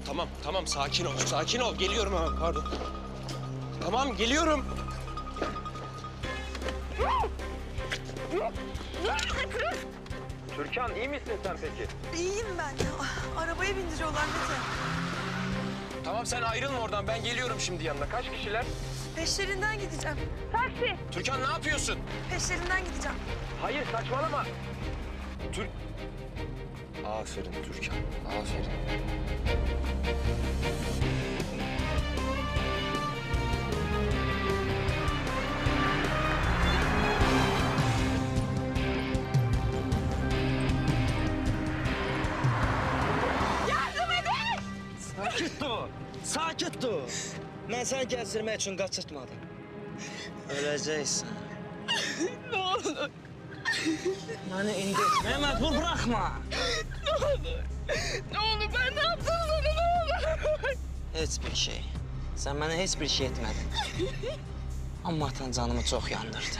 Tamam sakin ol. Geliyorum hemen, pardon. Tamam, geliyorum. Türkan, iyi misin sen peki? İyiyim ben. Arabaya bindiriyorlar Mete. Tamam, sen ayrılma oradan. Ben geliyorum şimdi yanına. Kaç kişiler? Peşlerinden gideceğim. Taksi. Türkan, ne yapıyorsun? Peşlerinden gideceğim. Hayır, saçmalama. Aferin Türkan, aferin. Sakit dur. Ben seni gəzdirmək üçün qaçırtmadım. Öləcəksən. Ne olur. Yani indi etməyə məcbur bırakma. Ne olur ben ne yaptım sana ne olur. Heç bir şey. Sen bana heç bir şey etmedin. Amma atan canımı çok yandırdı.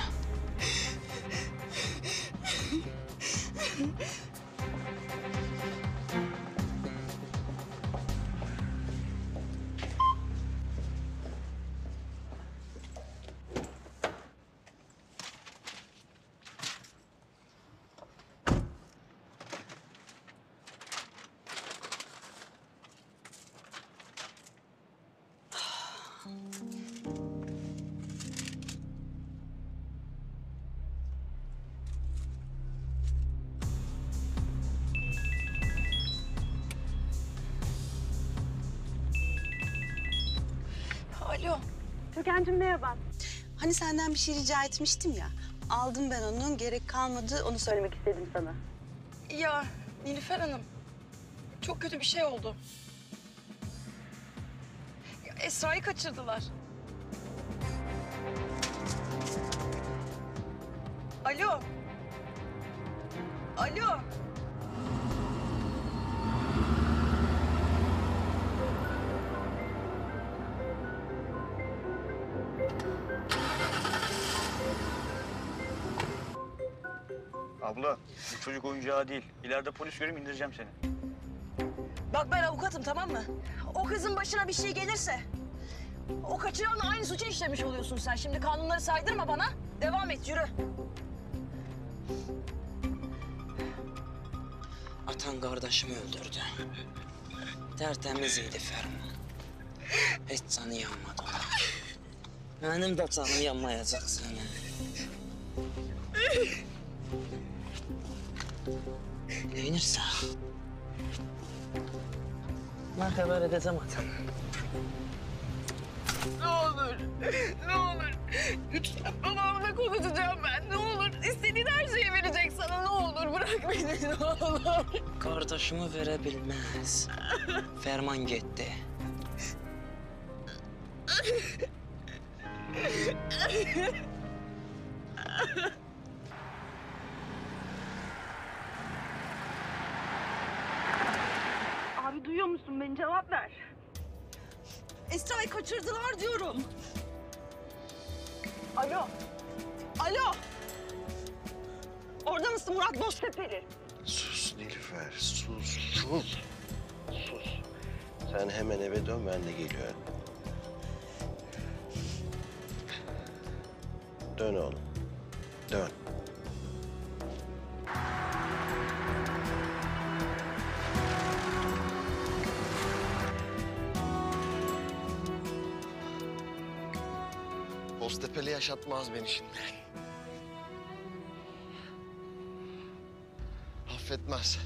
Alo. Türkan'cığım merhaba. Hani senden bir şey rica etmiştim ya. Aldım ben onu. Gerek kalmadı. Onu söylemek istedim sana. Ya Nilüfer Hanım. Çok kötü bir şey oldu. Ya, Esra'yı kaçırdılar. Alo. Alo. Abla, bu çocuk oyuncağı değil. İleride polis göreyim, indireceğim seni. Bak ben avukatım, tamam mı? O kızın başına bir şey gelirse... ...o kaçıranla aynı suçu işlemiş oluyorsun sen. Şimdi kanunları saydırma bana. Devam et, yürü. Atan kardeşimi öldürdü. Tertemiz idi Ferman. Hiç canı yanmadı ona. Benim de canım yanmayacak sana. Neyinirse. Ben haber edeceğim atana. Ne olur, ne olur. Lütfen babamla konuşacağım ben. Ne olur, istediğin her şeyi verecek sana. Ne olur, bırak beni, ne olur. Kardeşimi verebilmez. Ferman gitti. Abi duyuyor musun beni? Cevap ver. Esra'yı kaçırdılar diyorum. Alo. Alo. Orada mısın Murat Boztepe'li? Sus Nilüfer, sus. Sen hemen eve dön, ben de geliyorum. Dön oğlum, dön. Boztepe'li yaşatmaz beni şimdi. Affetmez.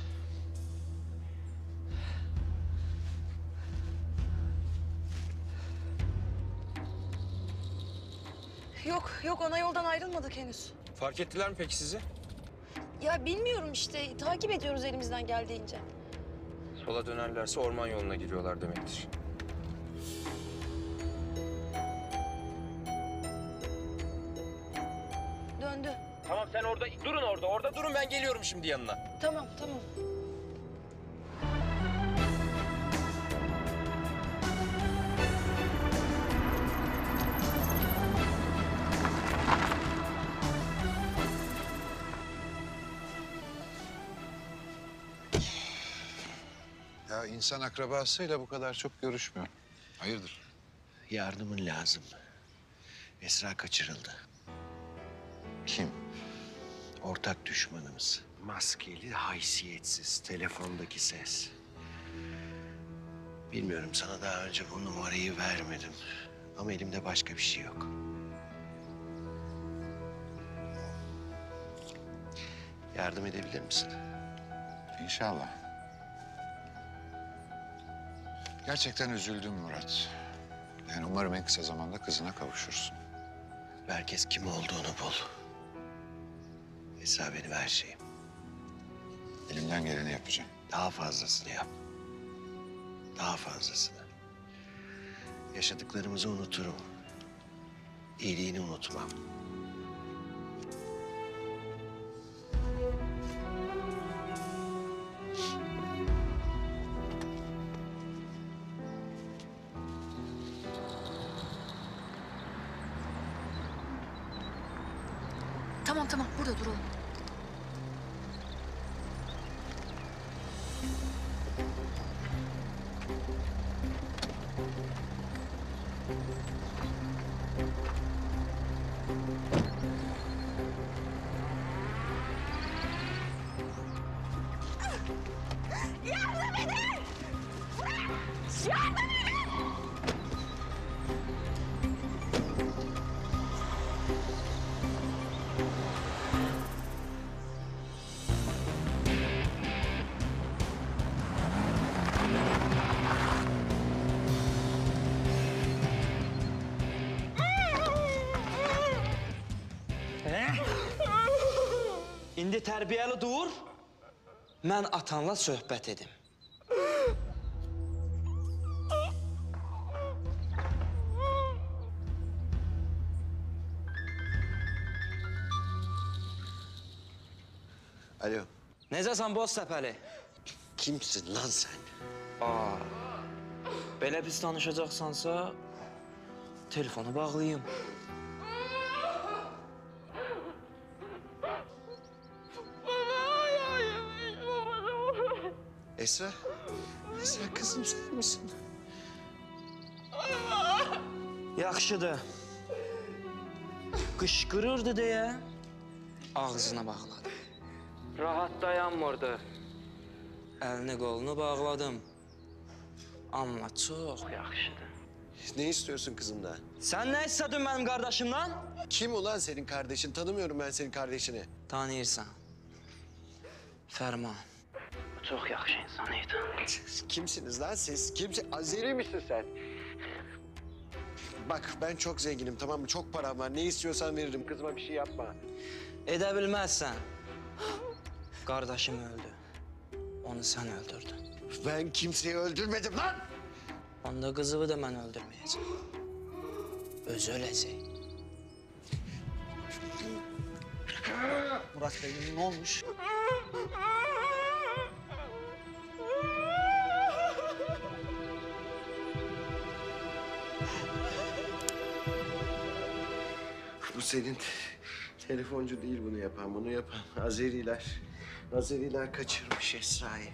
Yok ana yoldan ayrılmadık henüz. Fark ettiler mi peki sizi? Ya bilmiyorum işte, takip ediyoruz elimizden geldiğince. Sola dönerlerse orman yoluna giriyorlar demektir. Döndü. Tamam, sen durun orada durun, ben geliyorum şimdi yanına. Tamam. Ya insan akrabasıyla bu kadar çok görüşmüyor. Hayırdır? Yardımın lazım. Esra kaçırıldı. Kim? Ortak düşmanımız. Maskeli, haysiyetsiz, telefondaki ses. Bilmiyorum, sana daha önce bu numarayı vermedim. Ama elimde başka bir şey yok. Yardım edebilir misin? İnşallah. Gerçekten üzüldüm Murat. Yani umarım en kısa zamanda kızına kavuşursun. Herkes kim olduğunu bul. Esra benim her şeyim. Elimden geleni yapacağım. Daha fazlasını yap. Daha fazlasını. Yaşadıklarımızı unuturum. İyiliğini unutmam. Tamam tamam burada duralım. Yardım edin! Yardım edin! İndi tərbiyəli dur. Mən atanla söhbət edim. Alo, Necəsən boz səpəli? kimsin lan sen? Belə pis danışacaqsansa telefonu bağlayım. Esra, Esra kızım sen misin? Yaxşıdır. Qışqırırdı deyə ağzına bağladım. Rahat dayanmırdı. Əlini qolunu bağladım. Amma çox yaxşıdır. Ne istiyorsun kızımdan? Sən nə istədin mənim qardaşımdan? Kim ulan senin kardeşin? Tanımıyorum ben senin kardeşini. Tanıyırsan. Fərman. Çox yaxşı insan idi. Kimsiniz lan siz? Kimsin? Azeri misin sen? Bak ben çok zenginim, tamam mı? Çok param var. Ne istiyorsan veririm. Kızıma bir şey yapma. Edə bilməzsən. Qardaşım öldü. Onu sən öldürdün. Ben kimseyi öldürmedim lan! Onda qızıvı da mən öldürməyəcəm. Özü öləcək. Murat Bey ne olmuş? Bu senin telefoncu değil bunu yapan. Bunu yapan Azeriler. Azeriler kaçırmış Esra'yı.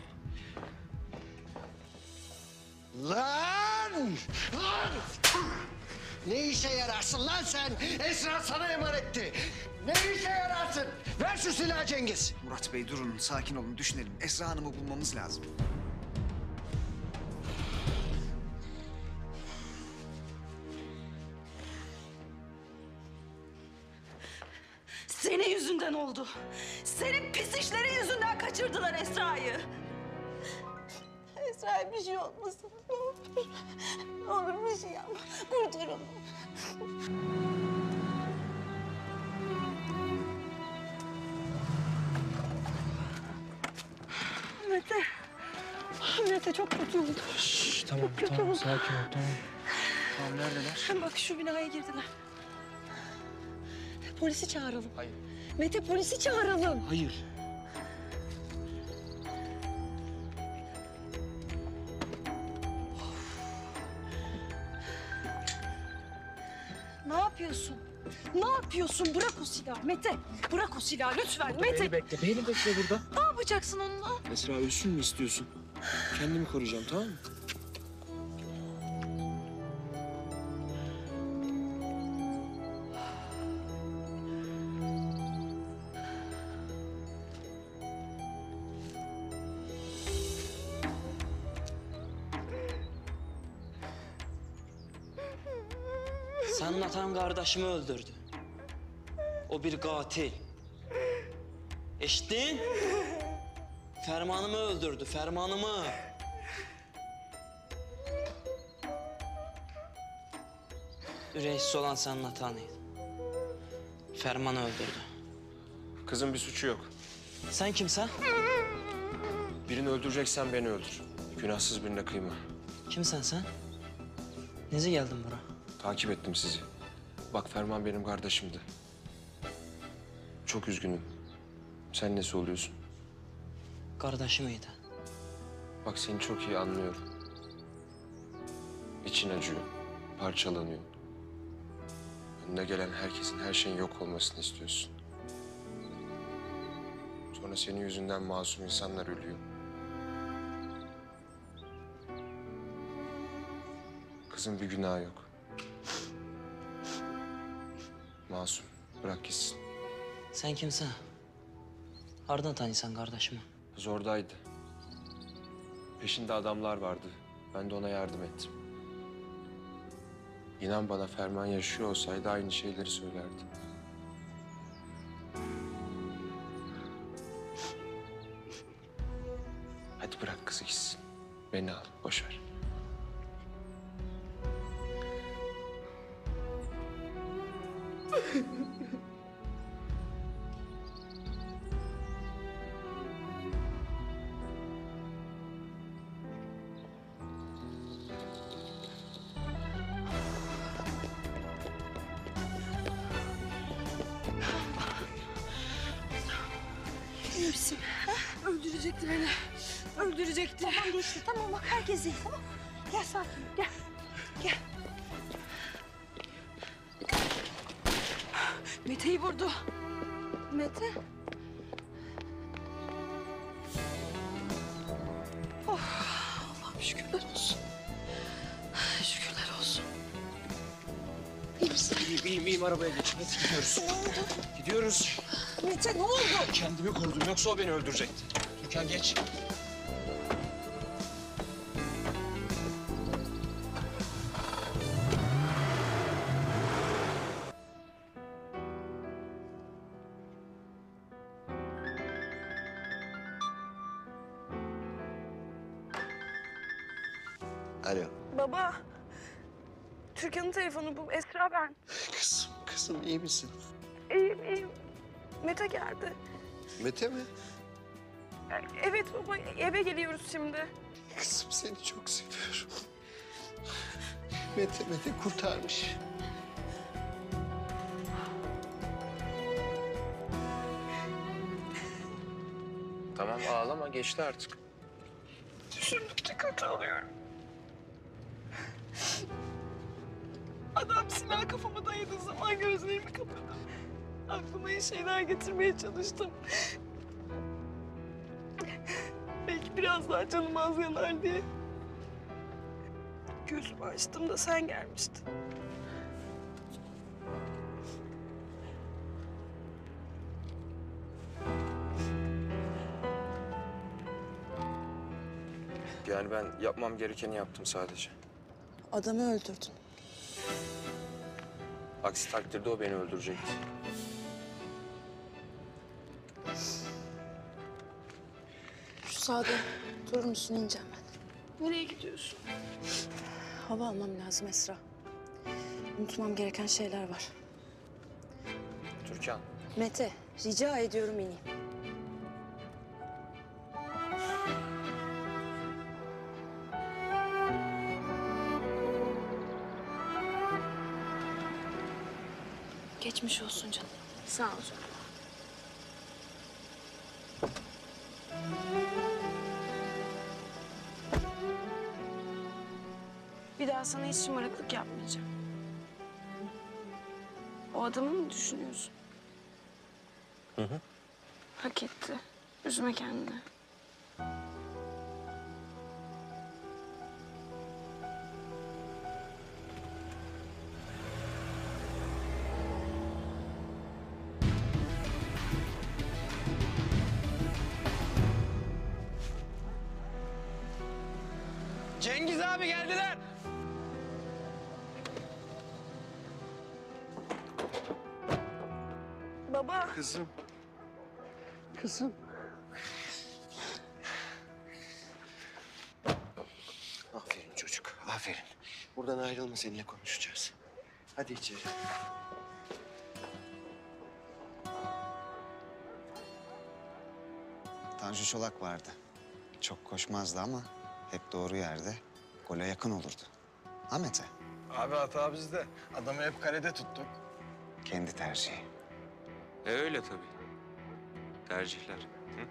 Lan! Lan! Ne işe yararsın lan sen? Esra sana emanetti. Ne işe yararsın? Ver şu silahı Cengiz. Murat Bey durun, sakin olun, düşünelim. Esra Hanım'ı bulmamız lazım. Senin yüzünden oldu. Senin pis işlerin yüzünden kaçırdılar Esra'yı. Esra'ya bir şey olmasın. Ne olur. Ne olur bir şey yapma. Kurtar onu. Mete. Mete çok kötü oldu. Tamam, tamam. Sakin ol, tamam. Tamam, neredeler? Bak şu binaya girdiler. Polisi çağıralım. Hayır. Mete polisi çağıralım. Hayır. Ne yapıyorsun? Ne yapıyorsun? Bırak o silahı Mete. Bırak o silahı lütfen Mete. Beni bekle burada. Ne yapacaksın onunla? Esra ölsün mü istiyorsun? Kendimi koruyacağım, tamam mı? Senin atan kardeşimi öldürdü. O bir katil. Eşittin? Fermanımı öldürdü, fermanımı. Reis olan senin atanıydı. Fermanı öldürdü. Kızın bir suçu yok. Sen kimsen? Birini öldüreceksen beni öldür. Günahsız birine kıyma. Kimsen sen? Nece geldin buraya? Takip ettim sizi. Bak Ferman benim kardeşimdi. Çok üzgünüm. Sen nesi oluyorsun? Kardeşi miydi? Bak seni çok iyi anlıyorum. İçin acıyor, parçalanıyor. Önüne gelen herkesin her şeyin yok olmasını istiyorsun. Sonra senin yüzünden masum insanlar ölüyor. Kızın bir günahı yok. Masum, bırak gitsin. Sen kimsen? Hardan tanıyorsan kardeşimi? Zordaydı. Peşinde adamlar vardı. Ben de ona yardım ettim. İnan bana Ferman yaşıyor olsaydı aynı şeyleri söylerdi. Hadi bırak kızı gitsin. Beni al, boş ver. İyi misin? Öldürecekti beni. Öldürecekti. Tamam geçti. Tamam bak herkes iyi. Tamam. Gel sakin ol, gel. Gel. Mete'yi vurdu. Mete. Oh, Allah'ım şükürler olsun. Şükürler olsun. İyi misin? İyiyim. Arabaya geç. Hadi gidiyoruz. Ne oldu? Gidiyoruz. Mete ne oldu? Kendimi korudum. Yoksa o beni öldürecekti. Türkan geç. Alo. Baba. Türkan'ın telefonu bu. Esra ben. Kızım iyi misin? İyiyim. Mete geldi. Mete mi? Evet baba eve geliyoruz şimdi. Kızım seni çok seviyorum. Mete kurtarmış. Tamam ağlama. Geçti artık. Düşündükçe kötü oluyorum. Adam silah kafama dayadığı zaman gözlerimi kapadım. Aklıma iyi şeyler getirmeye çalıştım. Belki biraz daha canım az yanar diye. Gözümü açtım da sen gelmiştin. Yani ben yapmam gerekeni yaptım sadece. Adamı öldürdün. Aksi takdirde o beni öldürecekti. Şu sağda durur musun ineceğim ben. Nereye gidiyorsun? Hava almam lazım Esra. Unutmam gereken şeyler var. Türkan. Mete, rica ediyorum ineyim. Geçmiş olsun canım. Sağ ol canım. Bir daha sana hiç şımarıklık yapmayacağım. O adamı mı düşünüyorsun? Hı. Hak etti. Üzme kendini. abi geldiler. Baba. Kızım. Kızım. Aferin çocuk, aferin. Buradan ayrılma, seninle konuşacağız. Hadi içeri. Tanju Çolak vardı. Çok koşmazdı ama hep doğru yerde. Gole yakın olurdu. Ahmet'e Abi hata bizde. Adamı hep kalede tuttuk. kendi tercihi. Öyle tabii. Tercihler. Hı?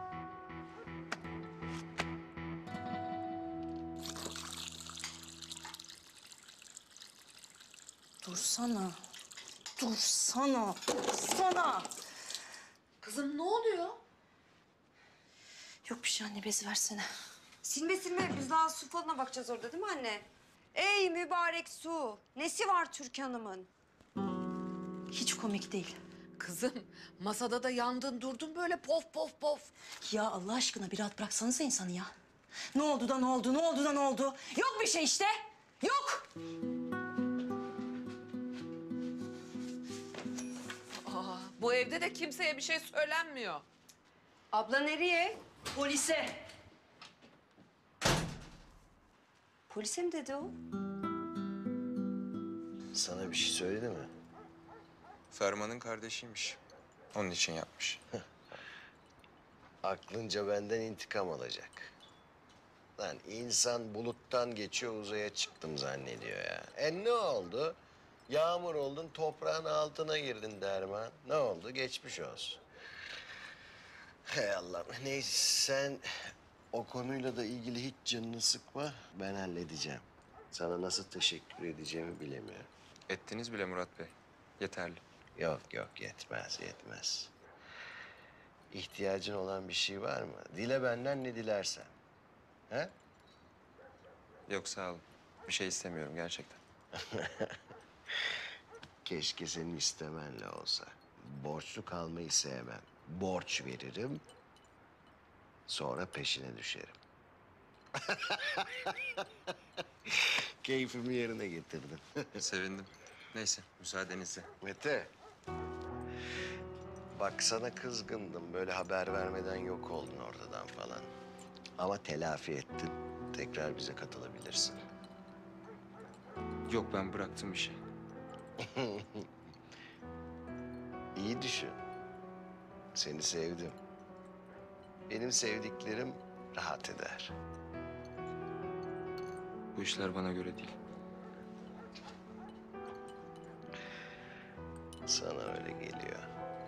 Dursana. Dursana. Dursana. Kızım ne oluyor? Yok bir şey anne, bezi versene. Silme silme. Biz daha su falına bakacağız orada değil mi anne? Ey mübarek su. Nesi var Türkan Hanım'ın? Hiç komik değil. Kızım masada da yandın durdun böyle pof pof pof. Ya Allah aşkına bir rahat bıraksanıza insanı ya. Ne oldu da ne oldu, ne oldu da ne oldu? Yok bir şey işte. Yok. Aa, bu evde de kimseye bir şey söylenmiyor. Abla nereye? Polise. Polise mi dedi o? Sana bir şey söyledi mi? Ferman'ın kardeşiymiş. Onun için yapmış. Aklınca benden intikam alacak. Lan insan buluttan geçiyor, uzaya çıktım zannediyor ya. Ne oldu? Yağmur oldun, toprağın altına girdin Derman. Ne oldu? Geçmiş olsun. Hey Allah. Neyse sen o konuyla da ilgili hiç canını sıkma. Ben halledeceğim. Sana nasıl teşekkür edeceğimi bilemiyorum. Ettiniz bile Murat Bey. Yeterli. Yok yok, yetmez yetmez. İhtiyacın olan bir şey var mı? Dile benden ne dilersen. He? Yok sağ olun. Bir şey istemiyorum gerçekten. Keşke senin istemenle olsa. Borçlu kalmayı sevmem. Borç veririm, sonra peşine düşerim. Keyfimi yerine getirdin. Sevindim. Neyse müsaadenizle. Mete. Bak sana kızgındım. Böyle haber vermeden yok oldun ortadan falan. Ama telafi ettin. Tekrar bize katılabilirsin. Yok ben bıraktım işi. İyi düşün. Seni sevdim. Benim sevdiklerim rahat eder. Bu işler bana göre değil. Sana öyle geliyor.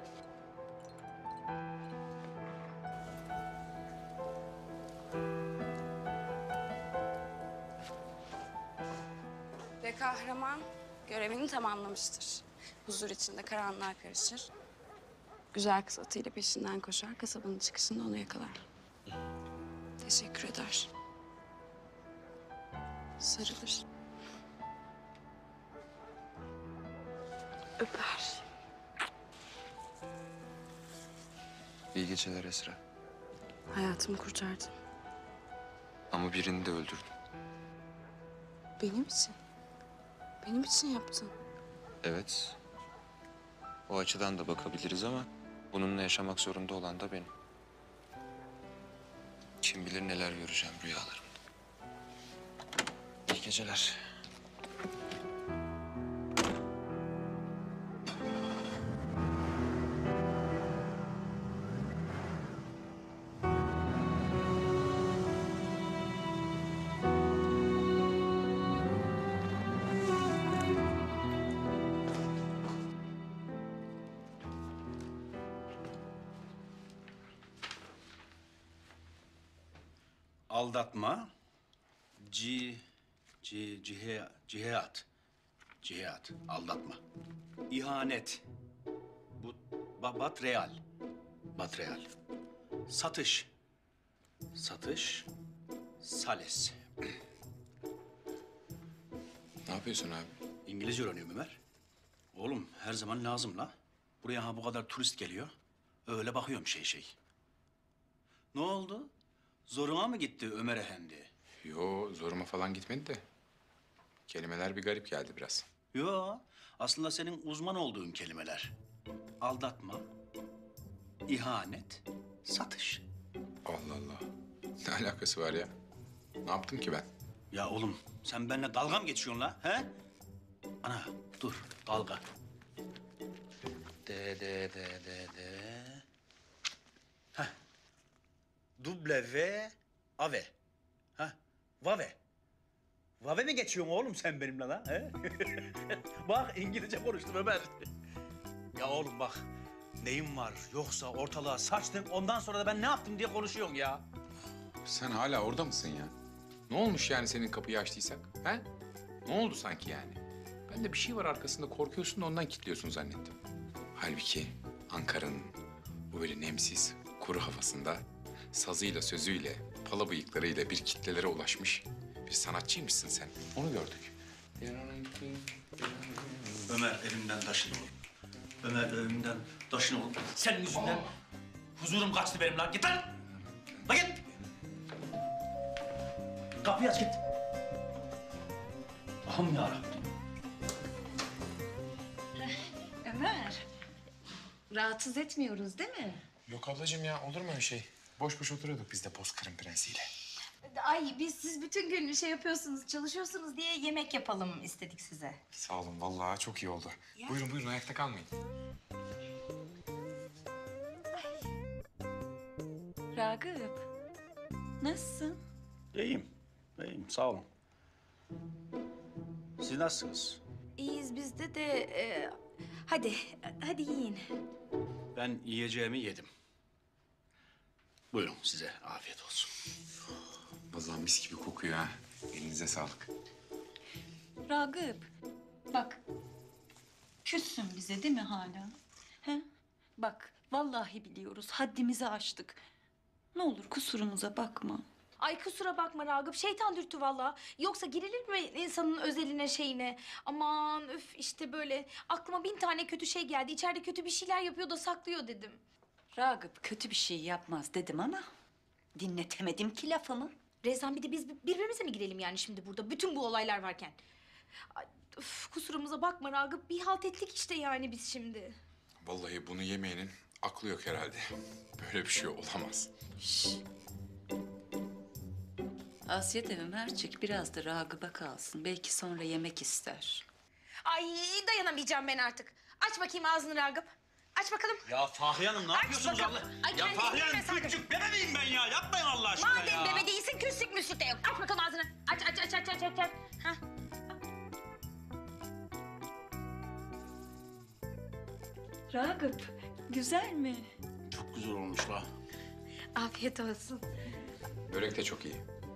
Ve kahraman görevini tamamlamıştır. Huzur içinde karanlığa karışır. Güzel kız atıyla peşinden koşar. Kasabanın çıkışında onu yakalar. Teşekkür eder. Sarılır. Öper. İyi geceler Esra. Hayatımı kurtardın. Ama birini de öldürdüm. Benim için. Benim için yaptın. Evet. O açıdan da bakabiliriz ama bununla yaşamak zorunda olan da benim. Kim bilir neler göreceğim rüyalarımda. İyi geceler. Aldatma, cihat, aldatma. İhanet, bu batreal, satış, sales. Ne yapıyorsun abi? İngilizce öğreniyorum Ömer. Oğlum her zaman lazım la. Buraya bu kadar turist geliyor. Öyle bakıyorum şey. Ne oldu? Zoruna mı gitti Ömer Efendi? Yo, zoruma falan gitmedi de. Kelimeler bir garip geldi biraz. Yo, aslında senin uzman olduğun kelimeler. Aldatma, ihanet, satış. Allah Allah. Ne alakası var ya? Ne yaptım ki ben? Ya oğlum sen benimle dalga mı geçiyorsun la? He? Ana dur dalga. De. Heh. W, ave. Ha, vave. Vave mi geçiyorsun oğlum sen benimle la? He? Bak İngilizce konuştum Ömer. Ya oğlum bak. Neyin var yoksa ortalığa saçtın ondan sonra da ben ne yaptım diye konuşuyorsun ya. Sen hala orada mısın ya? Ne olmuş yani senin kapıyı açtıysak? He? Ne oldu sanki yani? Ben de bir şey var arkasında korkuyorsun da ondan kilitliyorsun zannettim. Halbuki Ankara'nın bu böyle nemsiz, kuru havasında sazıyla, sözüyle, pala bıyıklarıyla bir kitlelere ulaşmış bir sanatçıymışsın sen. Onu gördük. Ömer elimden taşın oğlum. Ömer elimden taşın oğlum. Senin yüzünden huzurum kaçtı benim lan. Git lan! Lan git! Kapıyı aç git. Allah'ım yarabbim. Ömer, rahatsız etmiyoruz değil mi? Yok ablacığım ya, olur mu öyle şey? Boş boş oturuyorduk biz de Bozkır'ın prensiyle. Ay biz siz bütün gün şey yapıyorsunuz, çalışıyorsunuz diye yemek yapalım istedik size. Sağ olun, vallahi çok iyi oldu. Buyurun buyurun, ayakta kalmayın. Ragıp, nasılsın? İyiyim sağ olun. Siz nasılsınız? İyiyiz biz de hadi yiyin. Ben yiyeceğimi yedim. Buyurun size afiyet olsun. Vallahi mis gibi kokuyor ha. Elinize sağlık. Ragıp, bak küssün bize değil mi hala? He? Bak vallahi biliyoruz haddimizi aştık. Ne olur kusurumuza bakma. Ay kusura bakma Ragıp, şeytan dürttü vallahi. Yoksa girilir mi insanın özeline şeyine? Aman öf işte böyle aklıma 1000 tane kötü şey geldi. İçeride kötü bir şeyler yapıyor da saklıyor dedim. Ragıp kötü bir şey yapmaz dedim ama dinletemedim ki lafımı. Rezan bir de biz birbirimize mi girelim yani şimdi burada bütün bu olaylar varken? Ay, öf, kusurumuza bakma Ragıp, bir halt ettik işte yani biz şimdi. Vallahi bunu yemeyenin aklı yok herhalde. Böyle bir şey olamaz. Asiyet evim Merçik biraz da Ragıp'a kalsın. Belki sonra yemek ister. Ay dayanamayacağım ben artık. Aç bakayım ağzını Ragıp. Aç bakalım. Ya Fahriye Hanım ne yapıyorsunuz bakalım. Allah? Ay, Ya kendini Fahriye Hanım bilme sakın. küçük bebe miyim ben ya? Yapmayın Allah aşkına Madem ya. bebe değilsin küslük müslük de yok. Aç bakalım ağzını. Aç. Hah. Ragıp güzel mi? Çok güzel olmuş la. Afiyet olsun. Börek de çok iyi.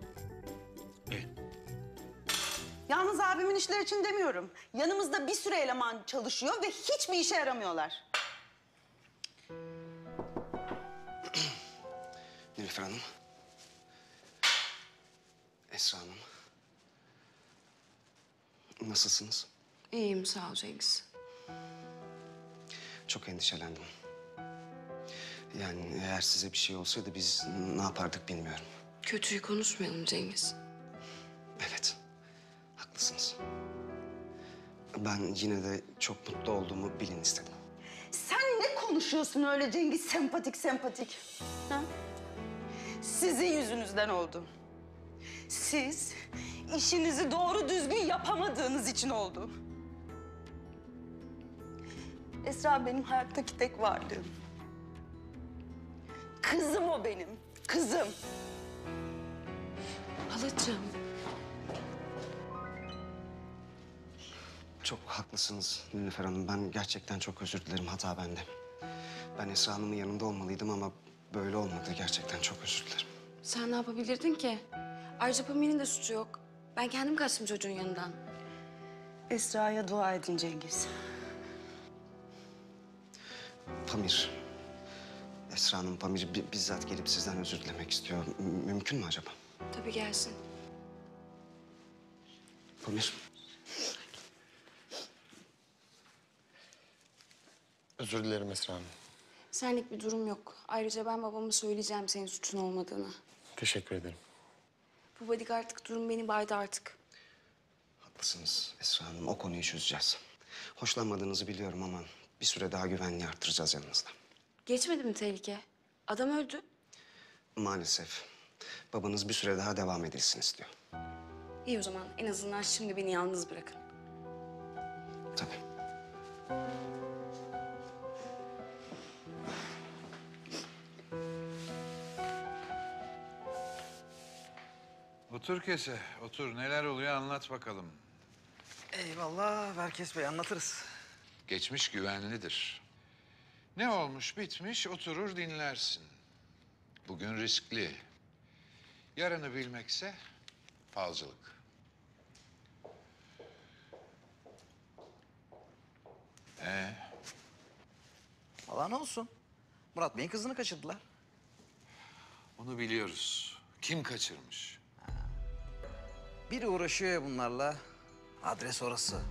Yalnız abimin işleri için demiyorum. Yanımızda bir sürü eleman çalışıyor ve hiçbir işe yaramıyorlar. Nilüfer Hanım. Esra Hanım. Nasılsınız? İyiyim sağ ol Cengiz. Çok endişelendim. Yani eğer size bir şey olsaydı biz ne yapardık bilmiyorum. Kötüyü konuşmayalım Cengiz. Evet, haklısınız. Ben yine de çok mutlu olduğumu bilin istedim. Sen ne konuşuyorsun öyle Cengiz sempatik? Ha? Sizin yüzünüzden oldu. Siz işinizi doğru düzgün yapamadığınız için oldu. Esra benim hayattaki tek varlığım. Kızım o benim, kızım. Halacığım. Çok haklısınız Nilüfer Hanım. Ben gerçekten çok özür dilerim. Hata bende. Ben Esra Hanım'ın yanında olmalıydım ama böyle olmadı. Gerçekten çok özür dilerim. Sen ne yapabilirdin ki? Ayrıca Pamir'in de suçu yok. Ben kendim kaçtım çocuğun yanından. Esra'ya dua edin Cengiz. Pamir. Esra Hanım Pamir'i bizzat gelip sizden özür dilemek istiyor. Mümkün mü acaba? Tabii gelsin. Pamir. Özür dilerim Esra Hanım. Senlik bir durum yok. Ayrıca ben babama söyleyeceğim senin suçun olmadığını. Teşekkür ederim. Bu bodyguardlık durum beni baydı artık. Haklısınız Esra Hanım. O konuyu çözeceğiz. Hoşlanmadığınızı biliyorum ama bir süre daha güvenliği arttıracağız yanınızda. Geçmedi mi tehlike? Adam öldü. Maalesef. Babanız bir süre daha devam edilsin istiyor. İyi o zaman en azından şimdi beni yalnız bırakın. Tabii. Otur Kese, otur. Neler oluyor anlat bakalım. Eyvallah Berkes Bey, anlatırız. Geçmiş güvenlidir. Ne olmuş bitmiş oturur dinlersin. Bugün riskli. Yarını bilmekse falcılık. Valla ne olsun? Murat Bey'in kızını kaçırdılar. Onu biliyoruz. Kim kaçırmış? Biri uğraşıyor ya bunlarla. Adres orası.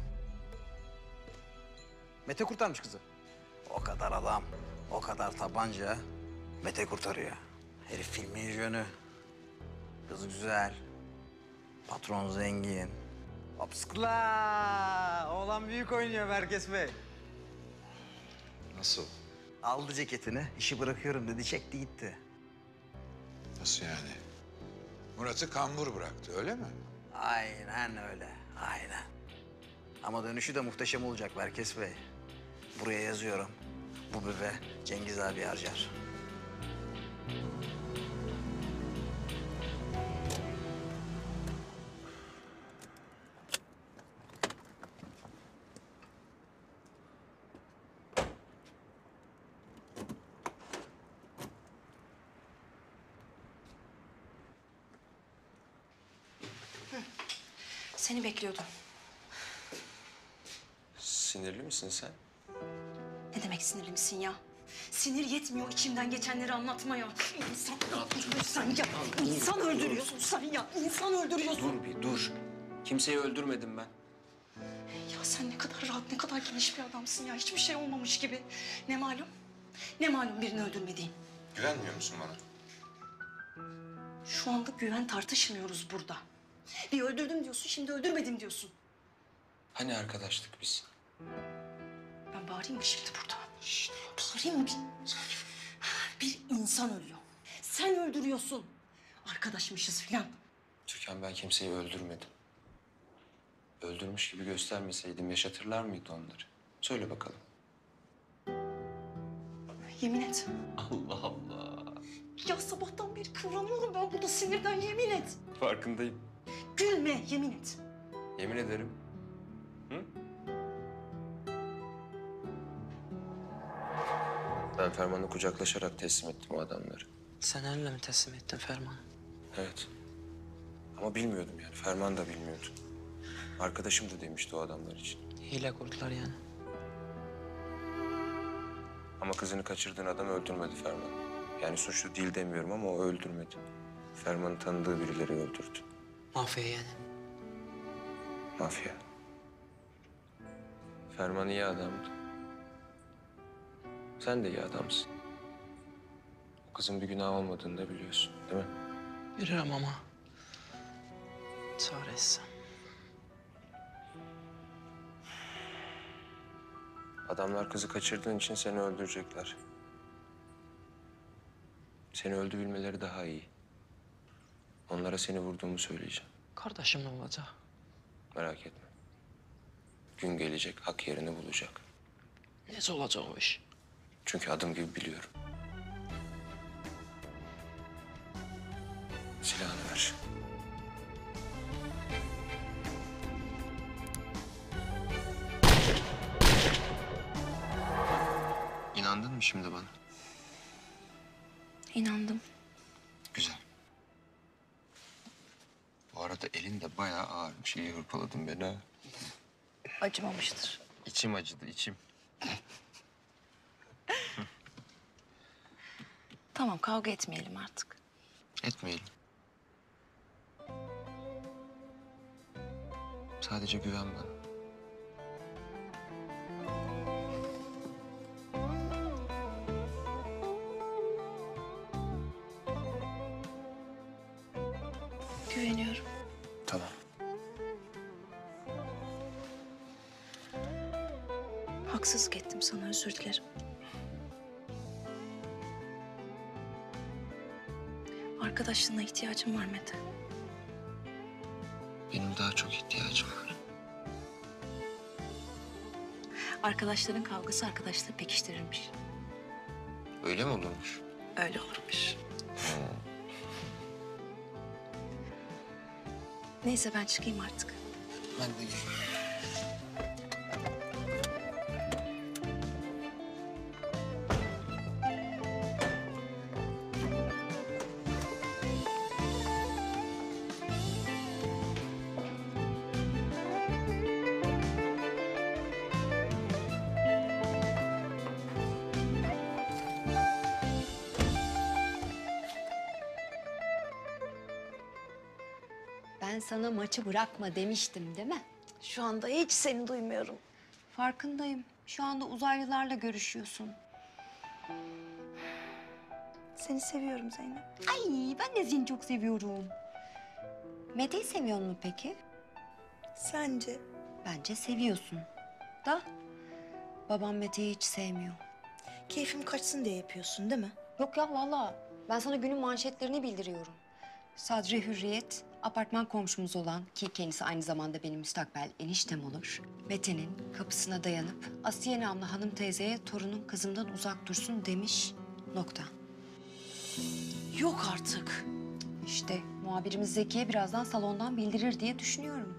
Mete kurtarmış kızı. O kadar adam, o kadar tabanca. Mete kurtarıyor. Herif filmin jönü. Kız güzel. Patron zengin. Hopskla! Oğlan büyük oynuyor Berkes Bey. Nasıl? Aldı ceketini, işi bırakıyorum dedi, çekti gitti. Nasıl yani? Murat'ı kambur bıraktı öyle mi? Aynen öyle, aynen. Ama dönüşü de muhteşem olacak Berkes Bey. Buraya yazıyorum. Bu bebe Cengiz abi harcar. Seni bekliyordum. Sinirli misin sen? Ne demek sinirli misin ya? Sinir yetmiyor içimden geçenleri anlatmaya. İnsan öldürüyorsun sen ya. İnsan öldürüyorsun sen ya. İnsan öldürüyorsun. Dur bir dur. Kimseyi öldürmedim ben. Ya sen ne kadar rahat, ne kadar geniş bir adamsın ya. Hiçbir şey olmamış gibi. Ne malum? Ne malum birini öldürmediğin? Güvenmiyor musun bana? Şu anda güven tartışmıyoruz burada. Bir öldürdüm diyorsun, şimdi öldürmedim diyorsun. Hani arkadaştık biz? Ben bağırayım mı şimdi burada? Şişt, bağırayım mı? Bir insan ölüyor. Sen öldürüyorsun. Arkadaşmışız filan. Türkan ben kimseyi öldürmedim. Öldürmüş gibi göstermeseydim yaşatırlar mıydı onları? Söyle bakalım. Yemin et. Allah Allah. Ya sabahtan beri kıvranıyorum ben burada sinirden, yemin et. Farkındayım. Gülme, yemin et. Yemin ederim. Hı? Ben Ferman'ı kucaklaşarak teslim ettim o adamları. Sen elle mi teslim ettin Ferman? Evet. Ama bilmiyordum yani. Ferman da bilmiyordu. Arkadaşım da demişti o adamlar için. Hile kurdular yani. Ama kızını kaçırdığın adam öldürmedi Ferman. Yani suçlu değil demiyorum ama o öldürmedi. Ferman'ın tanıdığı birileri öldürdü. Mafya yani. Mafya. Ferman iyi adamdı. Sen de iyi adamsın. O kızın bir günah olmadığını da biliyorsun, değil mi? Bilirim ama. Çaresiz. Adamlar kızı kaçırdığın için seni öldürecekler. Seni öldü bilmeleri daha iyi. Onlara seni vurduğumu söyleyeceğim. Kardeşim ne olacak? Merak etme. Gün gelecek, hak yerini bulacak. Nece olacak o iş? Çünkü adım gibi biliyorum. Silahını ver. İnandın mı şimdi bana? İnandım. Güzel. Bu arada elin de bayağı ağırmış. İyi hırpaladın beni ha. Acımamıştır. İçim acıdı, içim. Tamam, kavga etmeyelim artık. Etmeyelim. Sadece güven bana. Güveniyorum. Haksızlık ettim sana, özür dilerim. Arkadaşlığına ihtiyacım var Mete. Benim daha çok ihtiyacım var. Arkadaşların kavgası arkadaşlığı pekiştirirmiş. Öyle mi olurmuş? Öyle olurmuş. Neyse ben çıkayım artık. Ben de geleyim. Ben sana maçı bırakma demiştim değil mi? Şu anda hiç seni duymuyorum. Farkındayım. Şu anda uzaylılarla görüşüyorsun. Seni seviyorum Zeynep. Ay ben de seni çok seviyorum. Mete'yi seviyor mu peki? Sence? Bence seviyorsun. Da babam Mete'yi hiç sevmiyor. Keyfim kaçsın diye yapıyorsun değil mi? Yok ya vallahi. Ben sana günün manşetlerini bildiriyorum. Sadri Hürriyet, apartman komşumuz olan ki kendisi aynı zamanda benim müstakbel eniştem olur. Mete'nin kapısına dayanıp Asiye namlı hanım teyzeye torunun kızımdan uzak dursun demiş. Nokta. Yok artık. İşte muhabirimiz Zekiye birazdan salondan bildirir diye düşünüyorum.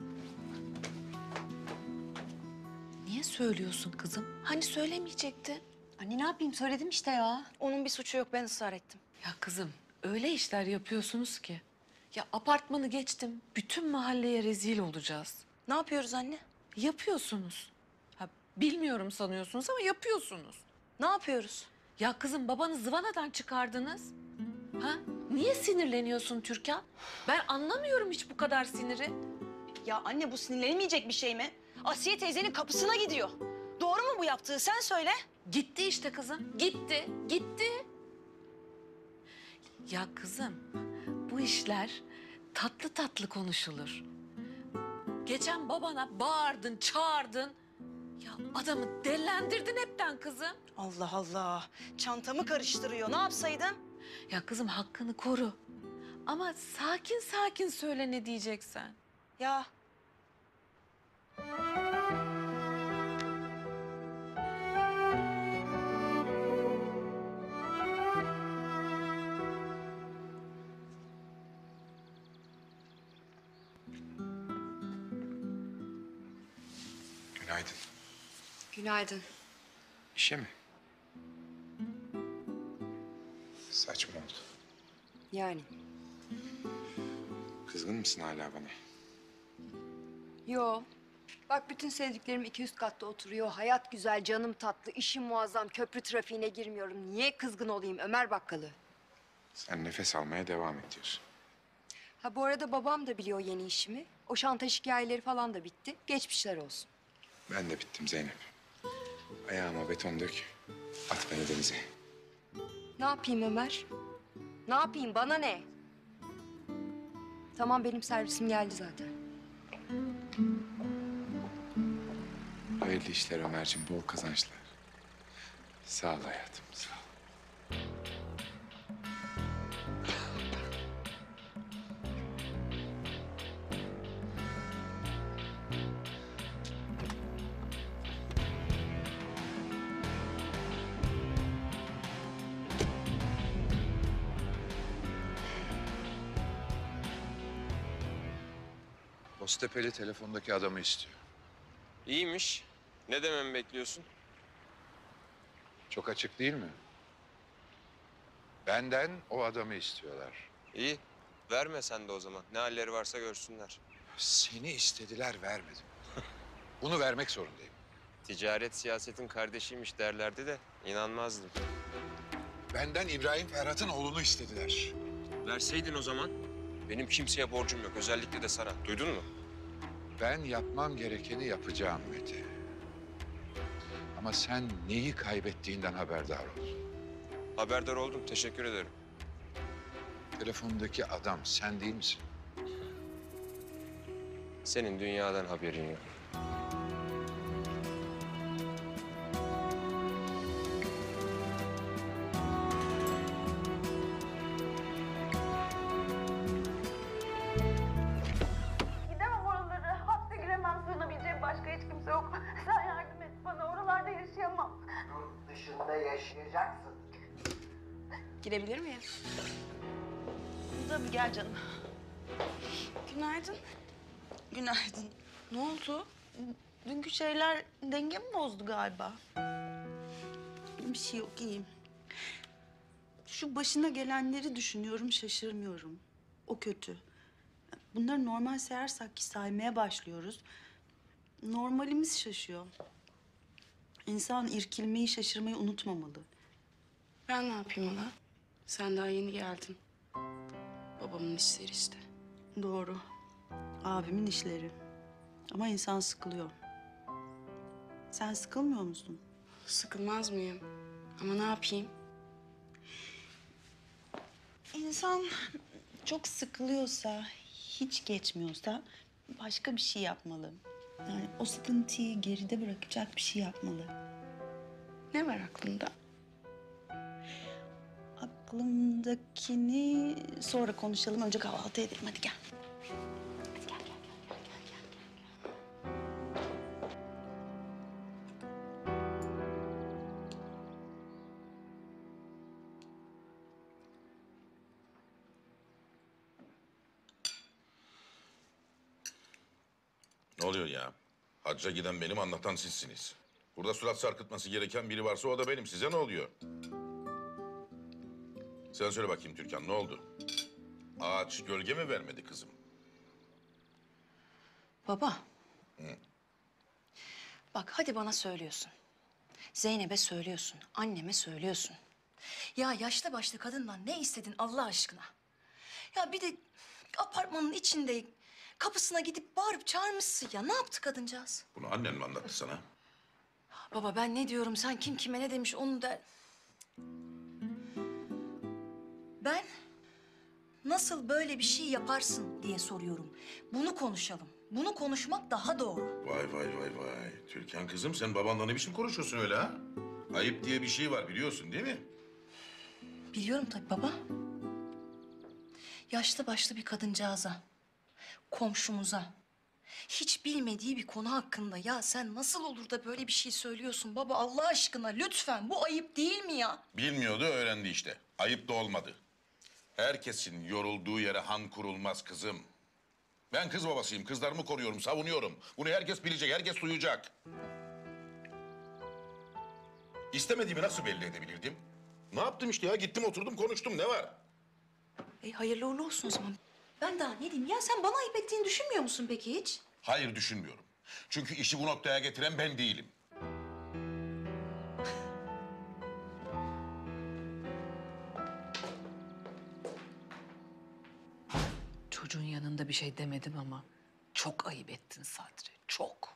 Niye söylüyorsun kızım? Hani söylemeyecektin? Anne ne yapayım söyledim işte ya. Onun bir suçu yok, ben ısrar ettim. Ya kızım öyle işler yapıyorsunuz ki. Ya apartmanı geçtim, bütün mahalleye rezil olacağız. Ne yapıyoruz anne? Yapıyorsunuz. Ha, bilmiyorum sanıyorsunuz ama yapıyorsunuz. Ne yapıyoruz? Ya kızım babanı zıvanadan çıkardınız. Ha? Niye sinirleniyorsun Türkan? Ben anlamıyorum hiç bu kadar siniri. Ya anne bu sinirlenmeyecek bir şey mi? Asiye teyzenin kapısına gidiyor. Doğru mu bu yaptığı? Sen söyle. Gitti işte kızım. Gitti. Gitti. Ya kızım bu işler tatlı tatlı konuşulur. Geçen babana bağırdın, çağırdın. Ya adamı dellendirdin hepten kızım. Allah Allah. Çantamı karıştırıyor. Ne yapsaydım? Ya kızım hakkını koru. Ama sakin sakin söyle ne diyeceksen. Ya Günaydın. Günaydın. İşe mi? Saçma oldu. Yani. Kızgın mısın hala bana? Yo. Bak bütün sevdiklerim 200 katta oturuyor. Hayat güzel, canım tatlı, işim muazzam. Köprü trafiğine girmiyorum. Niye kızgın olayım Ömer Bakkalı? Sen nefes almaya devam ediyorsun. Ha bu arada babam da biliyor yeni işimi. O şantaj hikayeleri falan da bitti. Geçmişler olsun. Ben de bittim Zeynep. Ayağıma beton dök. At beni denize. Ne yapayım Ömer? Ne yapayım? Bana ne? Tamam benim servisim geldi zaten. Hayırlı işler Ömerciğim, bol kazançlar. Sağ ol hayatım, sağ ol. Boztepe'li telefondaki adamı istiyor. İyiymiş. Ne dememi bekliyorsun? Çok açık değil mi? Benden o adamı istiyorlar. İyi. Verme sen de o zaman. Ne halleri varsa görsünler. Seni istediler, vermedim. Bunu vermek zorundayım. Ticaret siyasetin kardeşiymiş derlerdi de inanmazdım. Benden İbrahim Ferhat'ın oğlunu istediler. Verseydin o zaman. Benim kimseye borcum yok. Özellikle de sana. Duydun mu? Ben yapmam gerekeni yapacağım Mete. Ama sen neyi kaybettiğinden haberdar ol. Haberdar oldum. Teşekkür ederim. Telefondaki adam sen değil misin? Senin dünyadan haberin yok. Girebilir miyim? Tabii gel canım. Günaydın. Günaydın. Ne oldu? Dünkü şeyler dengemi bozdu galiba. Bir şey yok, iyiyim. Şu başına gelenleri düşünüyorum, şaşırmıyorum. O kötü. Bunları normal sayarsak ki saymaya başlıyoruz. Normalimiz şaşıyor. İnsan irkilmeyi, şaşırmayı unutmamalı. Ben ne yapayım hala? Sen daha yeni geldin. Babamın işleri işte. Doğru. Abimin işleri. Ama insan sıkılıyor. Sen sıkılmıyor musun? Sıkılmaz mıyım? Ama ne yapayım? İnsan çok sıkılıyorsa, hiç geçmiyorsa başka bir şey yapmalı. Yani o sıkıntıyı geride bırakacak bir şey yapmalı. Ne var aklında? Aklımdakini sonra konuşalım. Önce kahvaltı edelim. Hadi gel. Ne oluyor ya? Hacca giden benim, anlatan sizsiniz. Burada surat sarkıtması gereken biri varsa o da benim. Size ne oluyor? Sen söyle bakayım Türkan, ne oldu? Ağaç gölge mi vermedi kızım? Baba. Hı. Bak hadi bana söylüyorsun. Zeynep'e söylüyorsun. Anneme söylüyorsun. Ya yaşlı başlı kadından ne istedin Allah aşkına? Ya bir de apartmanın içinde kapısına gidip bağırıp çağırmışsın ya. Ne yaptı kadıncağız? Bunu annen mi anlattı sana? Baba ben ne diyorum, sen kim kime ne demiş onu der. Ben nasıl böyle bir şey yaparsın diye soruyorum. Bunu konuşalım. Bunu konuşmak daha doğru. Vay vay vay vay. Türkan kızım, sen babanla ne biçim konuşuyorsun öyle ha? Ayıp diye bir şey var, biliyorsun değil mi? Biliyorum tabii baba. Yaşlı başlı bir kadıncağıza, komşumuza, hiç bilmediği bir konu hakkında ya sen nasıl olur da böyle bir şey söylüyorsun baba Allah aşkına lütfen, bu ayıp değil mi ya? Bilmiyordu, öğrendi işte. Ayıp da olmadı. Herkesin yorulduğu yere han kurulmaz kızım. Ben kız babasıyım, kızlarımı koruyorum, savunuyorum. Bunu herkes bilecek, herkes duyacak. İstemediğimi nasıl belli edebilirdim? Ne yaptım işte ya? Gittim, oturdum, konuştum. Ne var? Hayırlı uğurlu olsun o zaman. Ben daha ne diyeyim ya, sen bana ayıp ettiğini düşünmüyor musun peki hiç? Hayır, düşünmüyorum. Çünkü işi bu noktaya getiren ben değilim. Çocuğun yanında bir şey demedim ama çok ayıp ettin Sadri, çok.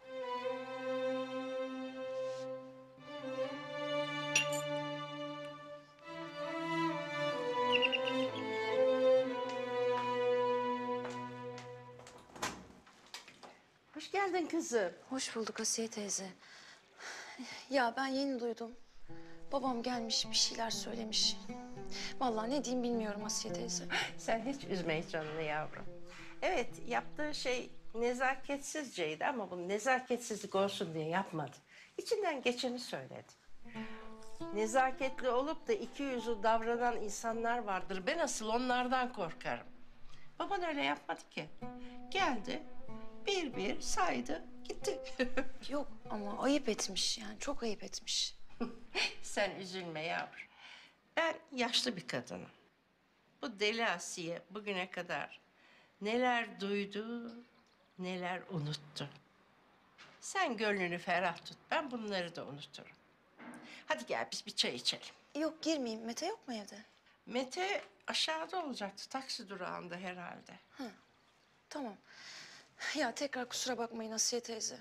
Hoş geldin kızım. Hoş bulduk Asiye teyze. Ya ben yeni duydum. Babam gelmiş bir şeyler söylemiş. Vallahi ne diyeyim bilmiyorum Asiye teyze. Sen hiç üzme hiç canını yavrum. Evet, yaptığı şey nezaketsizceydi ama bu nezaketsizlik olsun diye yapmadı. İçinden geçeni söyledi. Nezaketli olup da iki yüzlü davranan insanlar vardır. Ben asıl onlardan korkarım. Baban öyle yapmadı ki. Geldi, bir bir saydı, gitti. Yok ama ayıp etmiş yani, çok ayıp etmiş. Sen üzülme yavrum. Ben yaşlı bir kadınım. Bu deli Asiye bugüne kadar neler duydu, neler unuttu. Sen gönlünü ferah tut. Ben bunları da unuturum. Hadi gel biz bir çay içelim. Yok girmeyeyim. Mete yok mu evde? Mete aşağıda olacaktı. Taksi durağında herhalde. Hı. Tamam. Ya tekrar kusura bakmayın Asiye teyze.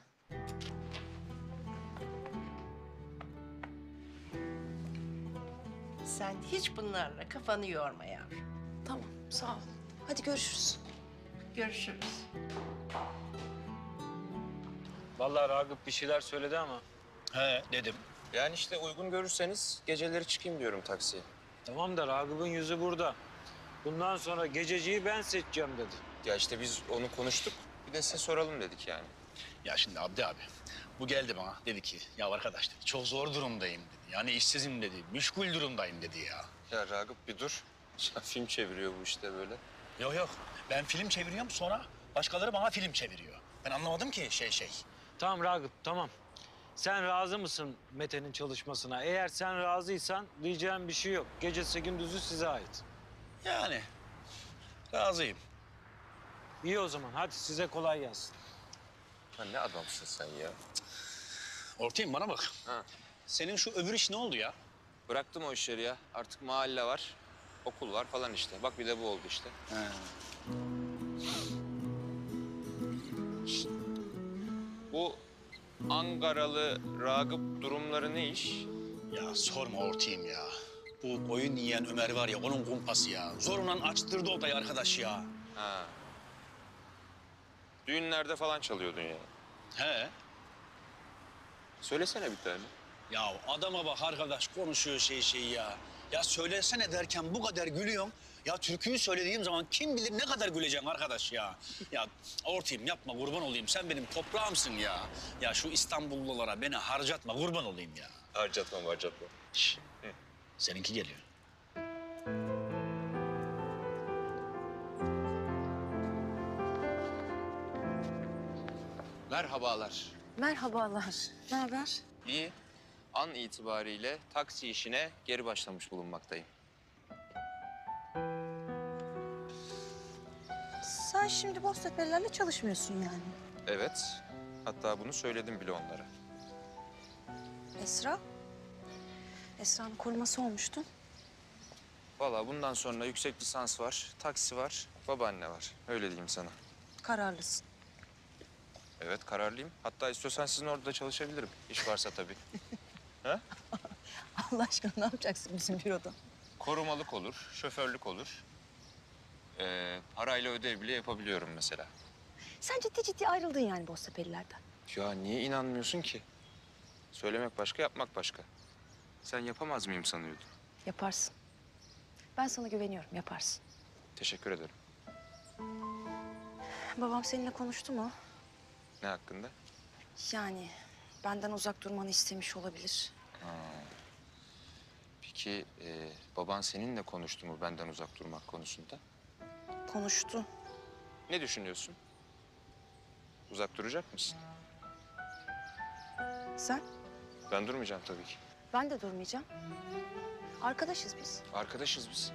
Sen hiç bunlarla kafanı yorma yavrum. Tamam sağ ol. Hadi görüşürüz. Görüşürüz. Vallahi Ragıp bir şeyler söyledi ama. He dedim. Yani işte uygun görürseniz geceleri çıkayım diyorum taksiye. Tamam da Ragıp'ın yüzü burada. Bundan sonra gececiyi ben seçeceğim dedi. Ya işte biz onu konuştuk. Bir de size soralım dedik yani. Ya şimdi Abdi abi, bu geldi bana dedi ki, ya arkadaş dedi, çok zor durumdayım dedi. Yani işsizim dedi, müşkul durumdayım dedi ya. Ya Ragıp bir dur. Ya film çeviriyor bu işte böyle. Yok yok. Ben film çeviriyorum sonra başkaları bana film çeviriyor. Ben anlamadım ki şey. Tamam Ragıp, tamam. Sen razı mısın Mete'nin çalışmasına? Eğer sen razıysan diyeceğim bir şey yok. Gecesi gündüzü size ait. Yani razıyım. İyi o zaman. Hadi size kolay gelsin. Ha, ne adamsın sen ya. Ortayım bana bak. Ha. Senin şu öbür iş ne oldu ya? Bıraktım o işleri ya. Artık mahalle var, okul var falan işte. Bak bir de bu oldu işte. He. Bu Ankaralı Ragıp durumları ne iş? Ya sorma Ortayım ya. Bu koyun yiyen Ömer var ya onun kumpası ya. Zorundan açtırdı odayı arkadaş ya. Ha. Düğünlerde falan çalıyordun yani. He. Söylesene bir tane. Ya adama bak arkadaş konuşuyor şey ya. Ya söylesene derken bu kadar gülüyorsun. Ya türküyü söylediğim zaman kim bilir ne kadar güleceksin arkadaş ya. Ya Ortayım yapma kurban olayım. Sen benim toprağımsın ya. Ya şu İstanbullulara beni harcatma kurban olayım ya. Harcatmam. Şş. Seninki geliyor. Merhabalar. Merhabalar. Ne haber? İyi. An itibariyle taksi işine geri başlamış bulunmaktayım. Sen şimdi Boztepe'lilerle çalışmıyorsun yani. Evet. Hatta bunu söyledim bile onlara. Esra? Esra'nın koruması olmuştun. Vallahi bundan sonra yüksek lisans var, taksi var, babaanne var. Öyle diyeyim sana. Kararlısın. Evet, kararlıyım. Hatta istiyorsan sizin orada da çalışabilirim. İş varsa tabii. Ha? Allah aşkına ne yapacaksın bizim büroda? Korumalık olur, şoförlük olur. Parayla ödev bile yapabiliyorum mesela. Sen ciddi ayrıldın yani Boztepe'lilerden. Ya niye inanmıyorsun ki? Söylemek başka, yapmak başka. Sen yapamaz mıyım sanıyordun? Yaparsın. Ben sana güveniyorum, yaparsın. Teşekkür ederim. Babam seninle konuştu mu? Ne hakkında? Yani benden uzak durmanı istemiş olabilir. Peki baban seninle konuştu mu benden uzak durmak konusunda? Konuştu. Ne düşünüyorsun? Uzak duracak mısın? Sen? Ben durmayacağım tabii ki. Ben de durmayacağım. Arkadaşız biz. Arkadaşız biz.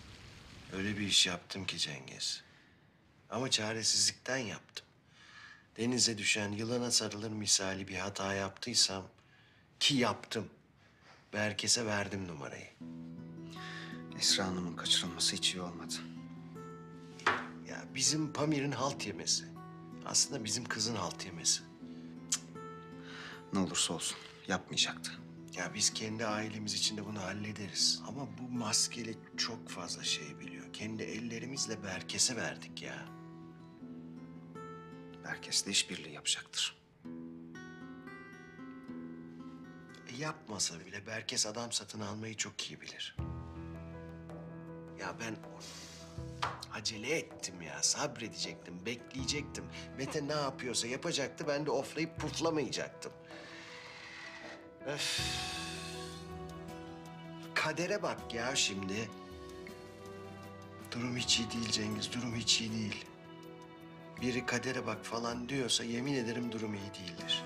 Öyle bir iş yaptım ki Cengiz. Ama çaresizlikten yaptım. denize düşen yılana sarılır misali bir hata yaptıysam, ki yaptım, Berkes'e verdim numarayı. Esra Hanım'ın kaçırılması hiç iyi olmadı. Ya bizim Pamir'in halt yemesi. Aslında bizim kızın halt yemesi. Ne olursa olsun yapmayacaktı. Ya biz kendi ailemiz içinde bunu hallederiz. Ama bu maskeli çok fazla şey biliyor. Kendi ellerimizle Berkes'e verdik ya. Berkes'le işbirliği yapacaktır. Yapmasa bile Berkes adam satın almayı çok iyi bilir. Ya ben acele ettim ya. Sabredecektim, bekleyecektim. Mete ne yapıyorsa yapacaktı. Ben de oflayıp puflamayacaktım. Öf. Kadere bak ya şimdi. Durum hiç iyi değil Cengiz, durum hiç iyi değil. Biri kadere bak falan diyorsa yemin ederim durum iyi değildir.